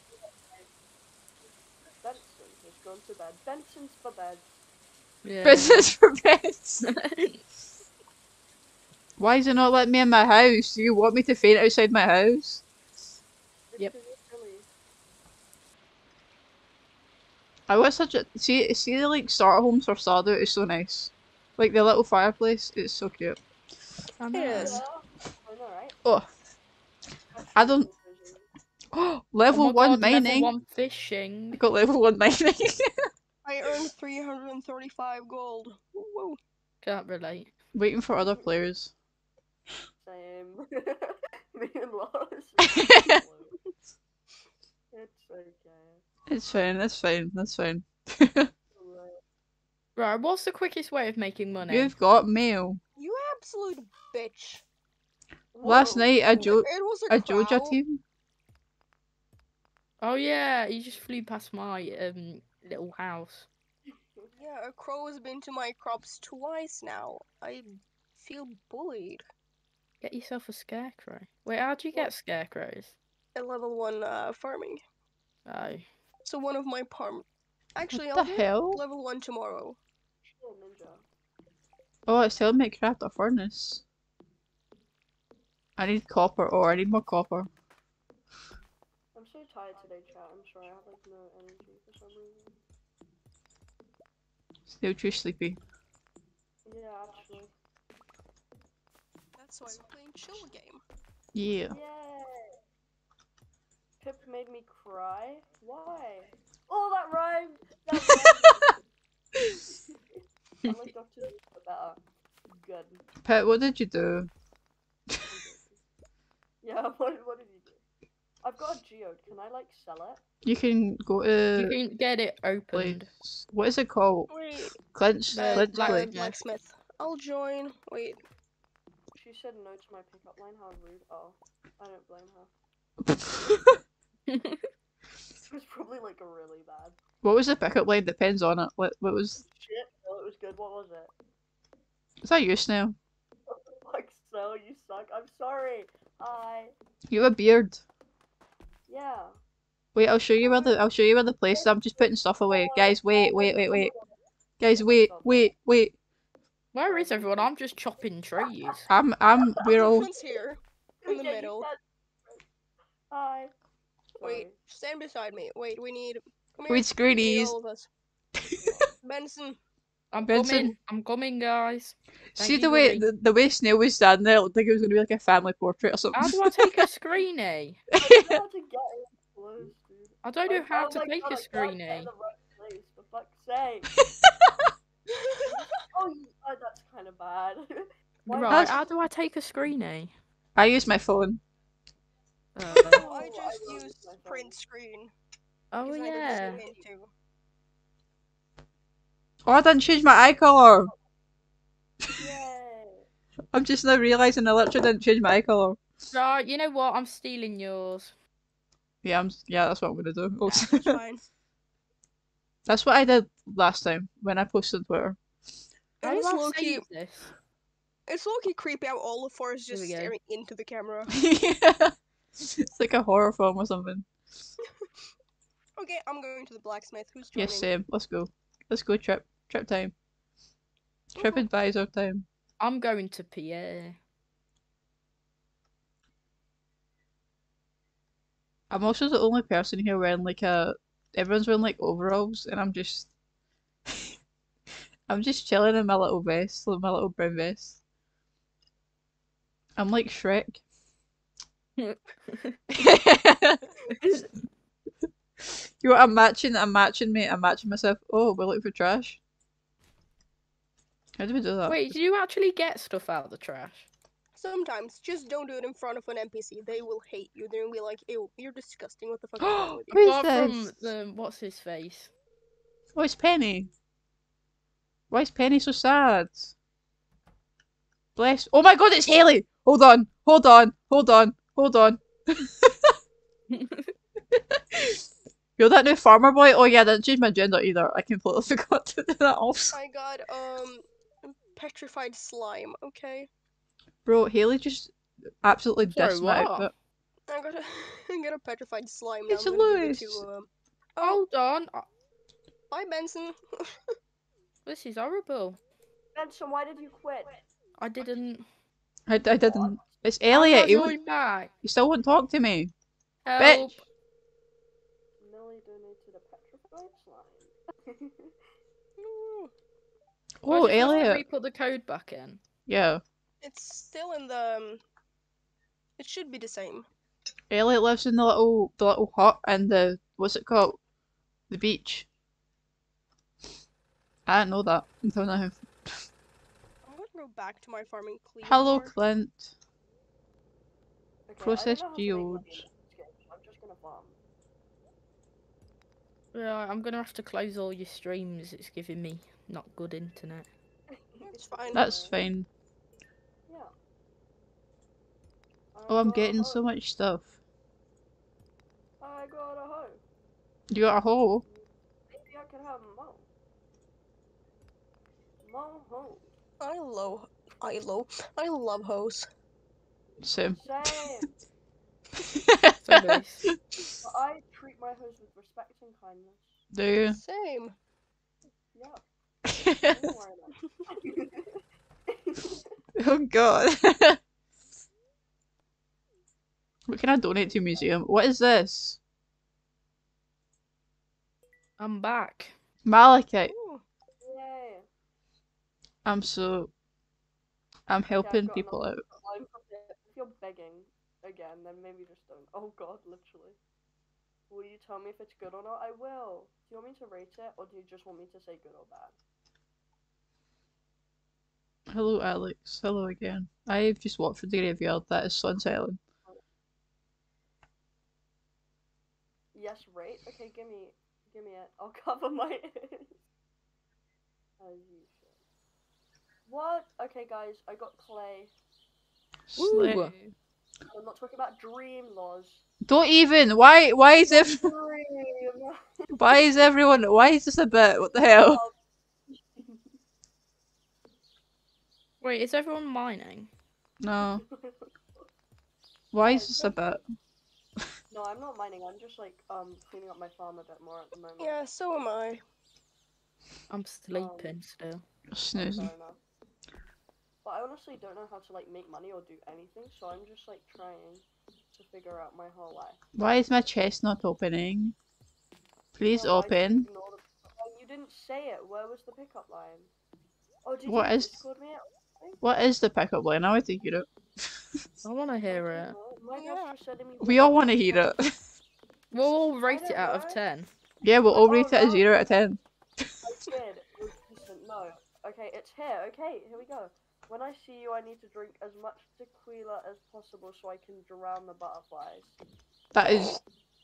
has gone to bed. Benson's for bed. Yeah. Business for beds. Why is it not letting me in my house? Do you want me to faint outside my house? Yep. It's silly. I was such a see the like starter homes for Stardew is so nice. Like the little fireplace, it's so cute. I It is. I know, right? Oh, That's I so don't- confusing. level Oh my 1 God, mining. Level 1 fishing. I got level 1 mining. I earned 335 gold. Whoa. Can't relate. Waiting for other players. Same. Me and Lois. It's okay. It's fine, that's fine, that's fine. Alright. Right, what's the quickest way of making money? You've got mail. You absolute bitch. Last Whoa. night a It was a Joja crow. team. Oh yeah, you just flew past my little house. Yeah, a crow has been to my crops twice now. I feel bullied. Get yourself a scarecrow. Wait, how do you get scarecrows? At level 1 farming. Oh. So one of my Actually, What I'll the do hell? level 1 tomorrow. Shit, ninja. Oh, it's telling me to craft a furnace. I need copper. Oh, I need more copper. I'm so tired today, chat. I'm sorry, I have like no energy for some reason. Still too sleepy. Yeah, actually. That's why we're playing chill game. Yeah. Yay! Pip made me cry. Why? Oh, that rhymed. That rhymed. I'm like Dr. Better. Good. Pet, what did you do? Yeah, Yeah, what did you do? I've got a geode. Can I like sell it? You can go You to can get it opened. place. What is it called? Wait, Clint's The place. blacksmith. I'll join. Wait. She said no to my pickup line. How rude. Oh, I don't blame her. It was probably like really bad. What was the pickup line? Depends on it. What was? Shit. No, it was good. What was it? Is that you, Snail? Like so, you suck. I'm sorry. Hi. You have a beard. Yeah. Wait, I'll show you where the place is. I'm just putting stuff away. Guys, wait. Guys, wait. Where is everyone? I'm just chopping trees. We're all. Everyone's here. In the Yeah, you middle. said- Hi. Wait, Sorry. stand beside me. Wait, we need. Come We here. need screenies. All of us. Benson. I'm Benson. coming. I'm coming, guys. Thank See you, the way Willy. the way Snail was standing there, it looked like it was gonna be like a family portrait or something. How do I take a screenie? I don't know how to get in close, dude. I don't know Like, how oh to my take God, a I can't get in screenie. the right place, for fuck's sake. Oh, that's kind of bad. Why Right, That's- how do I take a screenie? I use my phone. I I just will use used my phone. print screen. Oh 'cause I didn't yeah. zoom in too. Oh, I didn't change my eye color. Yay. I'm just now realizing I literally didn't change my eye color. Right, you know what? I'm stealing yours. Yeah, that's what I'm gonna do. Oh, It's fine. that's what I did last time when I posted on Twitter. How It do is I low-key. save this? It's low-key creepy how all of us There just we go. staring into the camera. Yeah. It's like a horror film or something. Okay, I'm going to the blacksmith. Who's joining? Yes, same. Let's go. Let's go. Trip time. Trip Ooh. advisor time. I'm going to Pierre. I'm also the only person here wearing like everyone's wearing like overalls, and I'm just I'm just chilling in my little vest, like my little brown vest. I'm like Shrek. You know what? I'm matching, mate. I'm matching myself. Oh, we're looking for trash. How do we do that? Wait, do you actually get stuff out of the trash? Sometimes, just don't do it in front of an NPC. They will hate you. They'll be like, "Ew, you're disgusting. What the fuck is wrong with you?" What is Apart from this? the what's his face? Oh, it's Penny. Why is Penny so sad? Bless. Oh my God, it's Haley. Hold on. You're that new farmer boy? Oh yeah, I didn't change my gender either. I completely forgot to do that also. I got petrified slime. Okay, Bro, Haley just absolutely Sorry, dissed my what? outfit. I got a I got a petrified slime. It's now I'm gonna give it Lewis. to Hold on. Hi Benson. This is horrible. Benson, why did you quit? I didn't. I didn't. It's How do I Elliot. join back? You still won't talk to me. Help. Bitch. Millie donated a petrified slime. Why Oh, did you have to Elliot. re-put the code back in? Yeah. It's still in the. It should be the same. Elliot lives in the little hut and the what's it called? The beach. I didn't know that until now. I'm gonna go back to my farming clean. Hello, part. Clint. Okay, Process I don't know how to make money geodes. in this game, so I'm just gonna farm. Yeah, I'm gonna have to close all your streams. It's giving me not good internet. It's fine. That's fine. Yeah. Oh, I'm got a getting so hoe. much stuff. I got a hoe. You got a hole? Maybe I could have Mo. Mo hoe. I love hoes. Same. Same. So nice. But I treat my hoes with respect and kindness. Do you? Same. Yeah. Don't worry about it. Oh God. What can I donate to a museum? What is this? I'm back. Malachite. Ooh. Yay. I'm helping got people out. If you're begging again, then maybe just don't. Oh God, literally. Will you tell me if it's good or not? I will. Do you want me to rate it, or do you just want me to say good or bad? Hello, Alex. Hello again. I've just walked through the graveyard. That is Sun's Island. guess rate. Okay, give me it. I'll cover my ears. As usual. What? Okay, guys, I got clay. Slay. I'm not talking about dream laws. Don't even. Why is Dream. why is everyone? Why is this a bit? What the hell? Wait, is everyone mining? No. Why Yeah, is this a bit? No, I'm not mining. I'm just like cleaning up my farm a bit more at the moment. Yeah, so am I. I'm sleeping still. Snoozing. Fair enough. But I honestly don't know how to like make money or do anything, so I'm just like trying to figure out my whole life. Why is my chest not opening? Please No, I didn't open. ignore the pickup line. You didn't say it. Where was the pickup line? Oh, did What you is- Discord me? What is the pickup line? I want to hear it. I want to hear it. My Yeah. dad just said to me, We all want to hear it. We'll all rate don't it out of know. 10. Yeah, we'll all rate it a no. 0 out of 10. I did. Listen, no. Okay, it's here. Okay, here we go. When I see you, I need to drink as much tequila as possible so I can drown the butterflies. That is.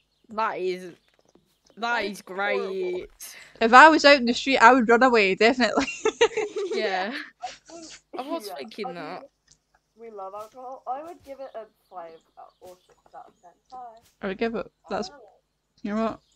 That is great. If I was out in the street, I would run away, definitely. Yeah. I I was yeah, thinking I mean, that. We love alcohol. I would give it a 5 or 6 out of 10. Hi. I would give it. That's. You know what?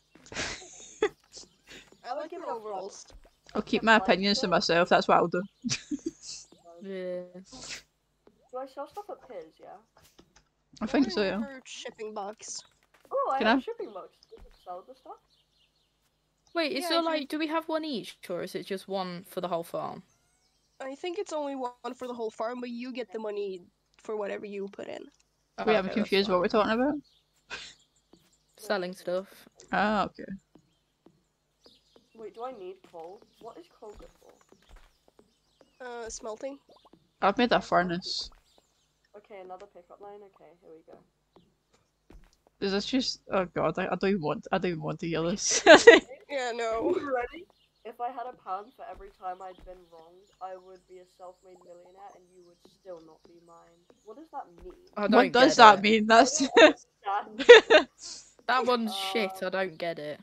I like your overalls. I'll keep my opinions to myself. That's what I'll do. Yeah. Do I sell stuff at Piz, yeah? I think so, yeah. For shipping box. Oh, I Can have I- shipping box. Does it sell the stuff? Wait, is Yeah, there if you- like, do we have one each, or is it just one for the whole farm? I think it's only one for the whole farm, but you get the money for whatever you put in. Oh, Wait, I'm okay, that's confused what fine. we're talking about. Selling stuff. Ah, okay. Wait, do I need coal? What is coal good for? Smelting. I've made a furnace. Okay, another pickup line. Okay, here we go. Is this just? Oh god, I don't even want. I don't even want to hear this. Yeah, Are no. you ready? If I had a pound for every time I'd been wronged, I would be a self-made millionaire and you would still not be mine. What does that mean? I don't What does get that it. mean? I That's. don't understand. That one's shit, I don't get it.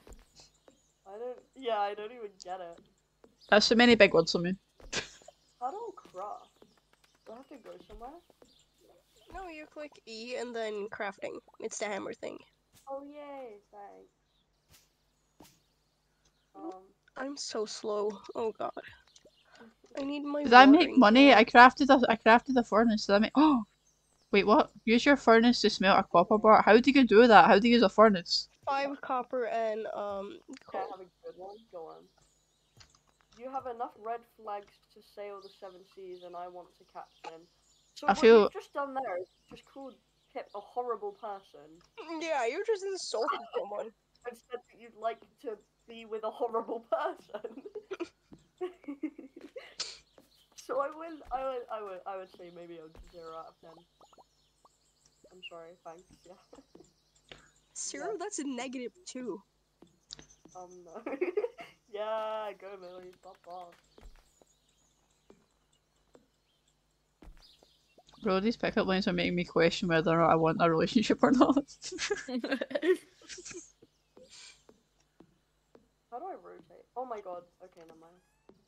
I don't even get it. That's so many big words for me. How do I craft? Do I have to go somewhere? No, you click E and then crafting. It's the hammer thing. Oh yay, thanks. I'm so slow. Oh god. I need my Did I make watering money? can. I crafted a furnace. Did I make? Oh, wait, what? Use your furnace to smelt a copper bar. How do you do that? How do you use a furnace? 5 copper and Okay, I coal. have a good one. Go on. You have enough red flags to sail the 7 seas, and I want to catch them. So I what feel- you've just done there is just called Pip a horrible person, Yeah, you just insulted someone. and said that you'd like to be with a horrible person. So I would say maybe a 0 out of 10. I'm sorry, thanks. Yeah. 0? That's a -2. No. Yeah, go Millie, pop off. Bro, these pickup lines are making me question whether or not I want a relationship or not. How do I rotate? Oh my god. Okay, never mind.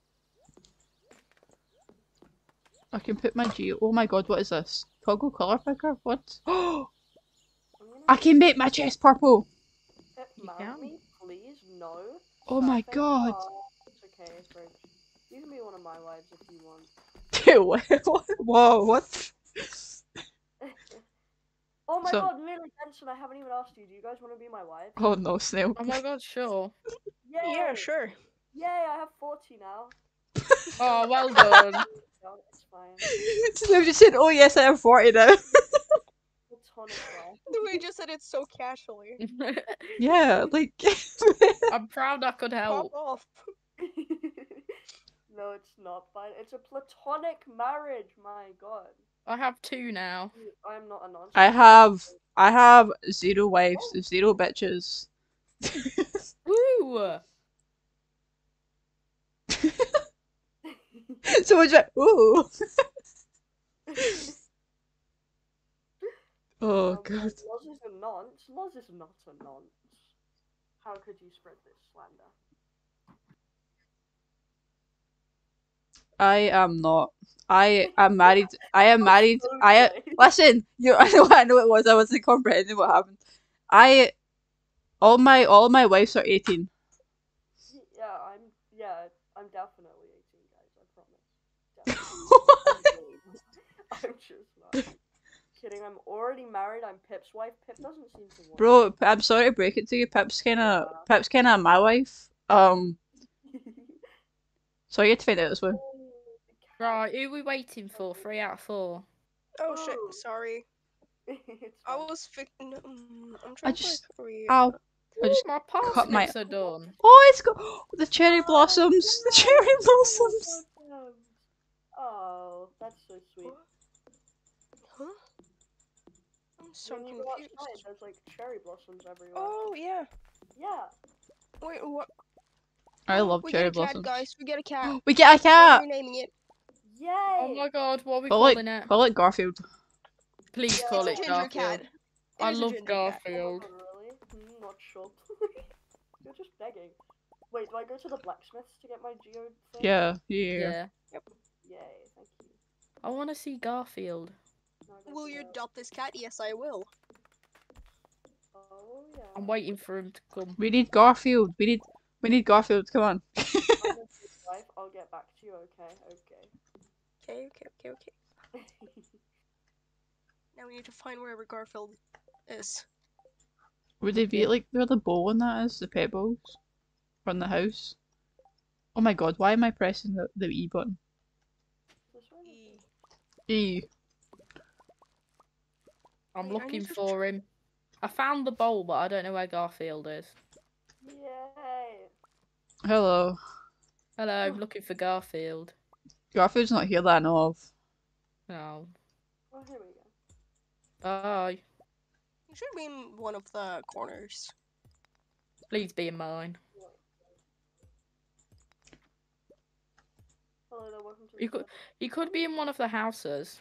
I can put my G. Oh my god, what is this? Toggle color picker? What? Oh, I'm gonna I can make my chest purple. Pip, You marry can? me, please. No. Oh my Perfect. god. It's okay, French. You can be one of my wives if you want. Whoa, what? Oh my So- god, Millie Benson, I haven't even asked you. Do you guys want to be my wife? Oh no, snail. Oh my god, sure. Yay! Yeah, sure. Yay, I have 40 now. Oh, well done. No, it's fine. Snail just said, oh yes, I have 40 now. Platonic love. The way you just said it so casually. Yeah, like. I'm proud I could Pop help. off. No, it's not fine. It's a platonic marriage, my god. I have 2 now. I'm not a nonsense. I have 0 wives, 0 bitches. Woo! Someone's like, ooh. Oh god. Loz is a nonce. Loz is not a nonce. How could you spread this slander? I am not. I am married. I am married. So I gay. listen. You. I know it was. I wasn't comprehending what happened. I. All my wives are 18. I'm definitely 18, guys. I promise. Definitely. I'm just not kidding. I'm already married. I'm Pip's wife. Pip doesn't seem to want. Bro, I'm sorry to break it to you. Pip's kind of my wife. So I get to find out this one. Right, who are we waiting for? 3 out of 4. Oh shit, sorry. It's I fine. was I'm trying to just- hurry. Ow. I just My cut my. parsnips are done. Oh, it's got the cherry blossoms. The cherry Oh, blossoms. oh, that's so sweet. Huh? I'm so When you go confused. outside, there's like cherry blossoms everywhere. Oh yeah. Yeah. Wait, what? I love we cherry get a cat, blossoms. guys. We get a cat. We get a What are cat. we naming it? Yay! Oh my god, what are we Call calling it? it Garfield. Please Yeah, call It's it a ginger Garfield. cat. I It is a love ginger cat. Garfield. Oh, really? Not sure. You're just begging. Wait, do I go to the blacksmiths to get my geo thing? Yeah. Yeah. Yay, thank you. I want to see Garfield. Now I go Will to you the- adopt this cat? Yes, I will. Oh, yeah. I'm waiting for him to come. We need Garfield. We need Garfield. Come on. I'm a good wife. I'll get back to you, okay? Okay. Now we need to find wherever Garfield is. Would they be like where the bowl and that is? The pet bowls? From the house? Oh my god, why am I pressing the E button? This way? E. I'm Wait, I looking need to for him. I found the bowl, but I don't know where Garfield is. Yay! Hello. Hello, I'm looking for Garfield. Garfield's not here that I know of. No. Oh, here we go. Bye. He should be in one of the corners. Please be in mine. Hello there, welcome to You the could, he could be in one of the houses.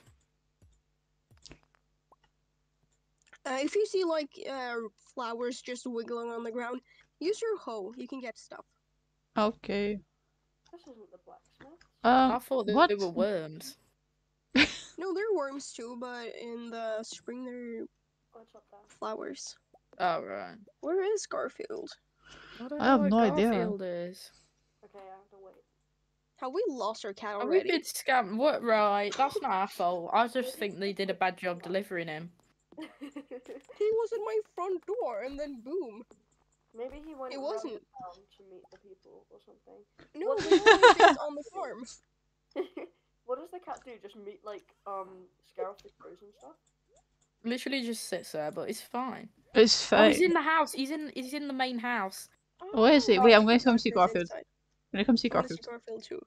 If you see like flowers just wiggling on the ground, use your hoe. You can get stuff. Okay. This isn't the blacksmith. I thought that what? they were worms. No, they're worms too, but in the spring they're What's up there? flowers. Oh, right. Where is Garfield? I don't I know have where no idea. Garfield is. Okay, I have to wait. Have we lost our cat Have we already? been scammed? What? Right, that's not our fault. I just think they did a bad job delivering him. He was at my front door, and then boom. Maybe he went It around wasn't. the town to meet the people or something. No, What he always is on the farm. What does the cat do? Just meet like scare off the crows and stuff? Literally just sits there, but it's fine. It's Oh, fine. he's in the house. He's in the main house. Where is he? Oh, Wait, I'm I going think to come see Garfield's Garfield. inside. I'm gonna come see I wanna see Garfield. Garfield too.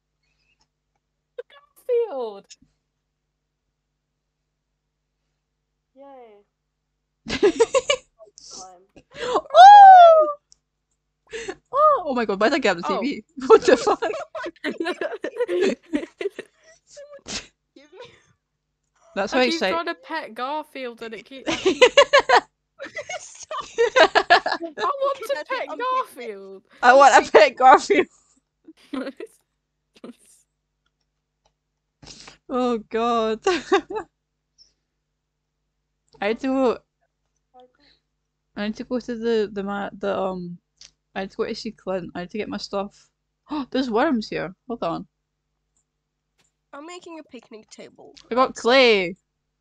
Garfield. Yay. Time. Oh! Oh my god, why did I get on the Oh. TV? What the fuck? Give me. That's how I keep excited. trying to pet Garfield and it keeps. Stop. I want to That's it, pet I'm Garfield. I want to pet Garfield. Oh god. I had to go. I need to go to I had to go to see Clint. I had to get my stuff. Oh, there's worms here. Hold on. I'm making a picnic table. I got outside. clay.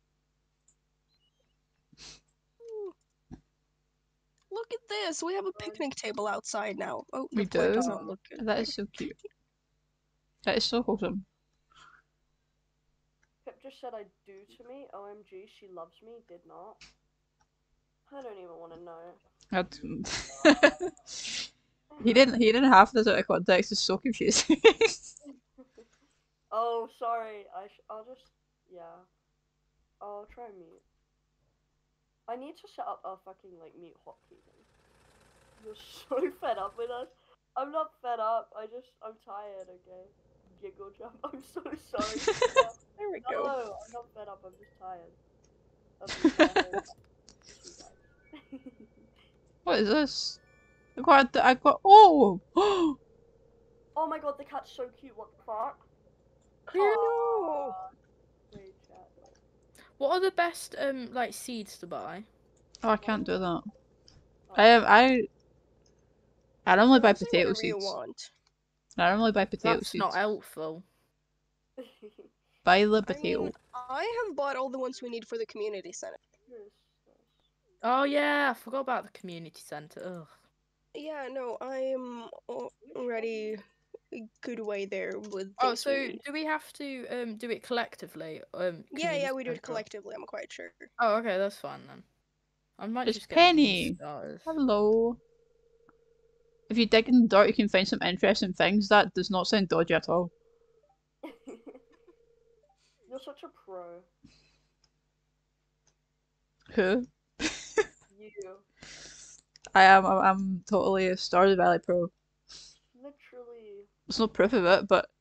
Look at this. We have a picnic table outside now. Oh, We the plate does do? not look good. That is so cute. That is so wholesome. Pip just said I do to me. OMG, she loves me. Did not. I don't even want to know. He didn't have this out of context. It's so confusing. Oh, sorry. I'll just yeah. I'll try mute. I need to set up a fucking like mute hotkey thing. You're so fed up with us. I'm not fed up. I'm tired. Okay. Giggle jump. I'm so sorry. There we go. No, I'm not fed up. I'm just tired. Of you guys. What is this? I got. Oh. Oh my god, the cat's so cute. What the fuck? No. Wait, chat. What are the best like seeds to buy? Oh, I can't do that. Oh. I normally buy Say potato whatever you seeds. want. I normally buy potato That's seeds. not helpful. Buy the I potato. mean, I have bought all the ones we need for the community center. Oh yeah, I forgot about the community centre. Ugh. Yeah, no, I'm already a good way there with Oh, things so we need. do we have to do it collectively? Yeah, we do it centre? collectively, I'm quite sure. Oh, okay, that's fine then. I might It's just get Penny. these starters. Hello. If you dig in the dirt, you can find some interesting things. That does not sound dodgy at all. You're such a pro. Who? You. I am. I'm totally a Stardew Valley pro. Literally. There's no proof of it, but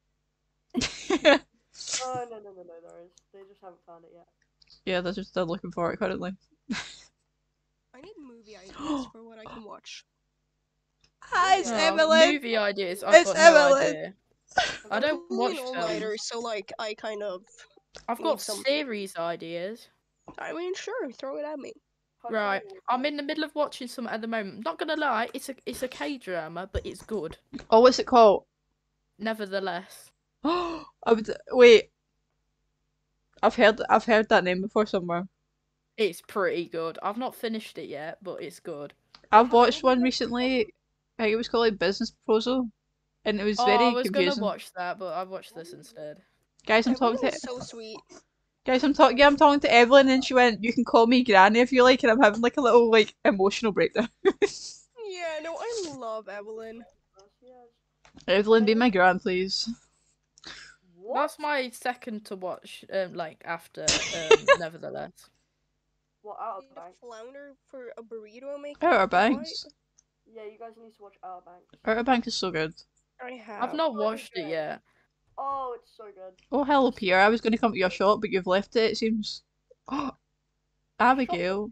Oh, no, there is. They just haven't found it yet. yeah, they're just looking for it currently. I need movie ideas for what I can watch. Hi, it's Oh, Evelyn. Movie ideas. I've It's got no Evelyn. idea. I don't I'm watch an films. all-nighter, so like I kind of. I've need got some- series ideas. I mean, sure, throw it at me. How Right, tall I'm was in the middle of watching something at the moment. Not gonna lie, it's a K-drama, but it's good. Oh, what's it called? Nevertheless. I would wait. I've heard that name before somewhere. It's pretty good. I've not finished it yet, but it's good. I've watched one recently. I think it was called like Business Proposal, and it was Oh, very I was confusing. gonna watch that, but I watched this instead. Guys, I'm Everyone talking is to so sweet. guys. I'm talking. Yeah, I'm talking to Evelyn, and she went, "You can call me Granny if you like," and I'm having like a little like emotional breakdown. Yeah, no, I love Evelyn. Yes. Evelyn, be my gran, please. What? That's my second to watch, like after Nevertheless. What, Outer Need a Banks? flounder for a burrito maker. Outer Why? Banks. Yeah, you guys need to watch Outer Banks. Outer Banks is so good. I have. I've not watched it yet. Oh, it's so good. Oh, hello, Pierre. I was going to come to your shop, but you've left it. It seems. Oh, Abigail.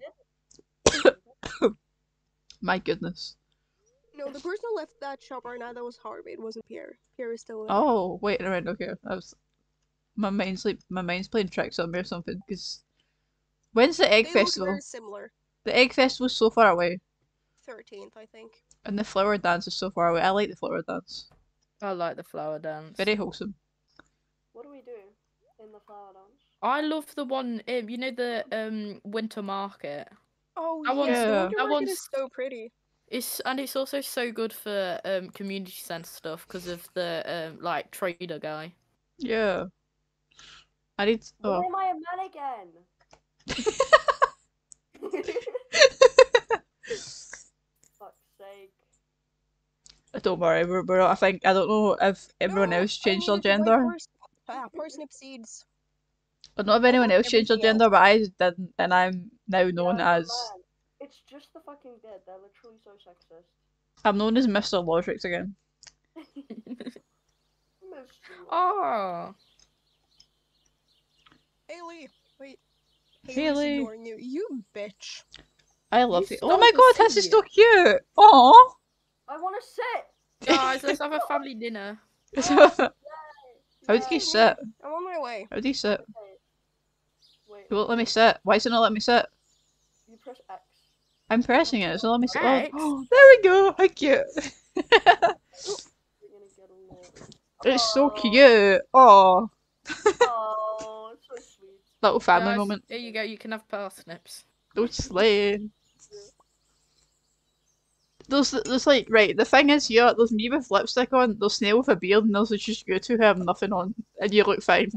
My goodness. No, the person who left that shop right now, that was Harvey. It wasn't Pierre. Pierre is still there. Oh, wait a minute. Okay, I was. My mind's playing tricks on me or something. Because when's the Egg They look Festival? very similar. The Egg Festival's so far away, 13th, I think. and the flower dance is so far away. I like the flower dance. I like the flower dance. Very wholesome. What do we do in the flower dance? I love the one, you know, the winter market. Oh, That yes, one's- the Yeah. Winter that Market one's- is so pretty. It's also so good for community centre stuff because of the like trader guy. Yeah. I need. Why Oh. am I a man again? Fuck's sake. Don't worry, we're I think I don't know if everyone No, else I changed their needed to buy gender. parsnip seeds. I don't know if anyone love else changed their everything gender, but I didn't, and I'm now known Yeah, I'm a as. man. It's just the fucking bit. They're literally so sexist. I'm known as Mr. Logics again. Oh, Haley, wait. Haley. Haley's ignoring you. You bitch. I love You it. Oh my stole the god, this is thing. so cute! Aww! I want to sit. guys, let's have a family dinner. How do you Yay. sit? I'm on my way. How do you sit? Okay. Wait. You won't let me sit. Why is it not let me sit? You press X. I'm pressing it, it's not let me sit. X? Oh, there we go! How cute! You're gonna get a lot. It's so Oh. cute! Aww! Oh, it's so sweet. Little family Guys, moment. There you go. You can have parsnips. Don't slay. There's like, right, the thing is here, there's me with lipstick on, there's Snail with a beard, and there's just you two who have nothing on, and you look fine.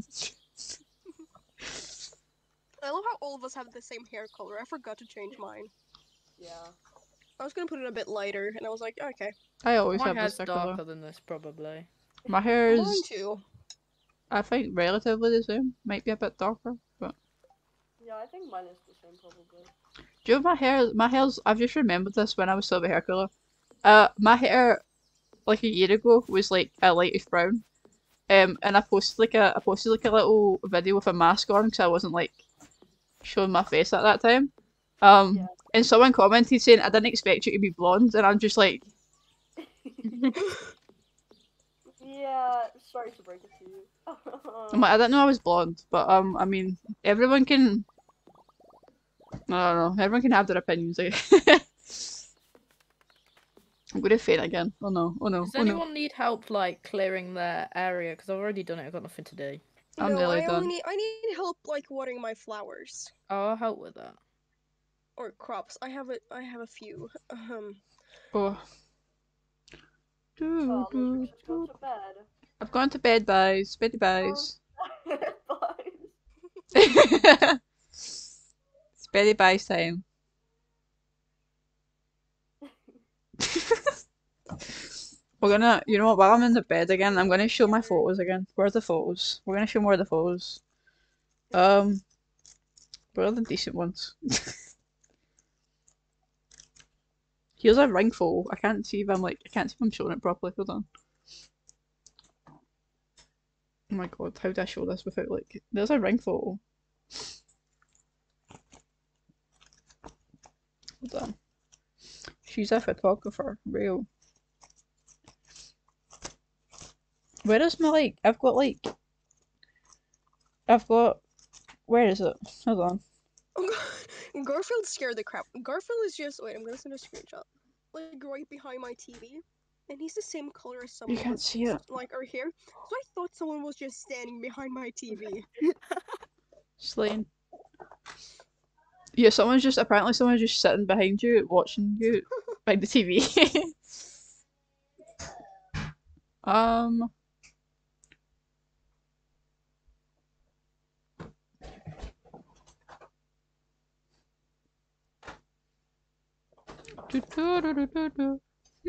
I love how all of us have the same hair color. I forgot to change mine. Yeah. I was gonna put it a bit lighter, and I was like, okay. I always My have hair's this darker colour. than this, probably. My hair Mine is, too. I think, relatively the same. Might be a bit darker, but... Yeah, I think mine is the same probably. Do you know my hair's, I've just remembered this when I was still a hair colour. My hair, like a year ago, was like a lightish brown. And I posted like a little video with a mask on because I wasn't like showing my face at that time. Yeah. And someone commented saying I didn't expect you to be blonde, and I'm just like, Yeah, sorry to break it to you. I'm like, I didn't know I was blonde, but I mean, everyone can. I don't know. Everyone can have their opinions. I'm gonna faint again. Oh no! Oh no! Does Oh no! anyone need help like clearing their area? Because I've already done it. I've got nothing to do. I'm No, nearly done. I need help like watering my flowers Oh, I'll help with that. or crops. I have a few. Oh. Oh, Lucius, just go to bed. I've gone to bed, guys. Beddy Oh, buys. bye. It's Beddy buys time. We're gonna, you know what, while I'm in the bed again, I'm gonna show my photos again. Where are the photos? We're gonna show more of the photos. Where are the decent ones? Here's a ring photo. I can't see if I'm showing it properly. Hold on. Oh my god, how do I show this without like, there's a ring photo. Hold on. She's a photographer, real. Where is my like? Where is it? Hold on. Oh god, Garfield scared the crap. Garfield is just wait. I'm gonna send a screenshot. Like right behind my TV, and he's the same color as You someone. can't see it. Like our hair. So I thought someone was just standing behind my TV. Slain. Yeah, apparently someone's just sitting behind you, watching you by the TV. Um, do, do, do, do, do, do.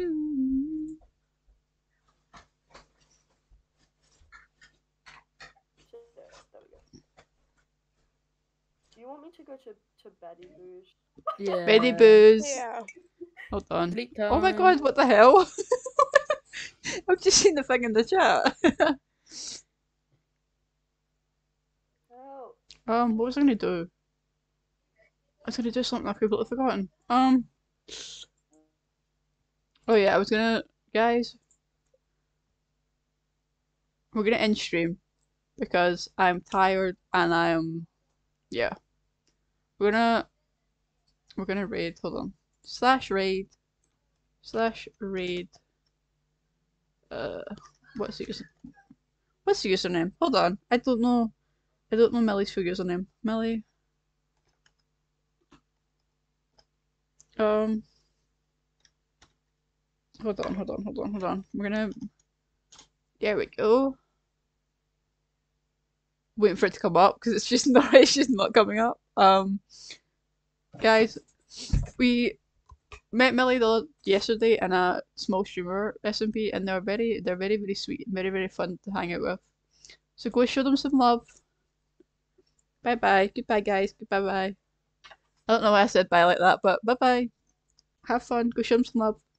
There we go. Do you want me to go to Betty Boo's? Yeah. Betty Boos. Yeah. Hold on. Sleep Oh my time. god, what the hell? I've just seen the thing in the chat. Oh. What was I gonna do? I was gonna do something I've completely forgotten. Oh yeah, guys, we're gonna end stream because I'm tired and yeah. We're gonna raid, hold on. /raid what's the username? Hold on. I don't know Millie's full username. Millie. Hold on. There we go. Waiting for it to come up because it's just not coming up. Guys, we met Millie yesterday in a small streamer SMP, and they're very sweet, very fun to hang out with. So go show them some love. Bye bye. Goodbye, guys. Goodbye bye. I don't know why I said bye like that, but bye bye. Have fun. Go show them some love.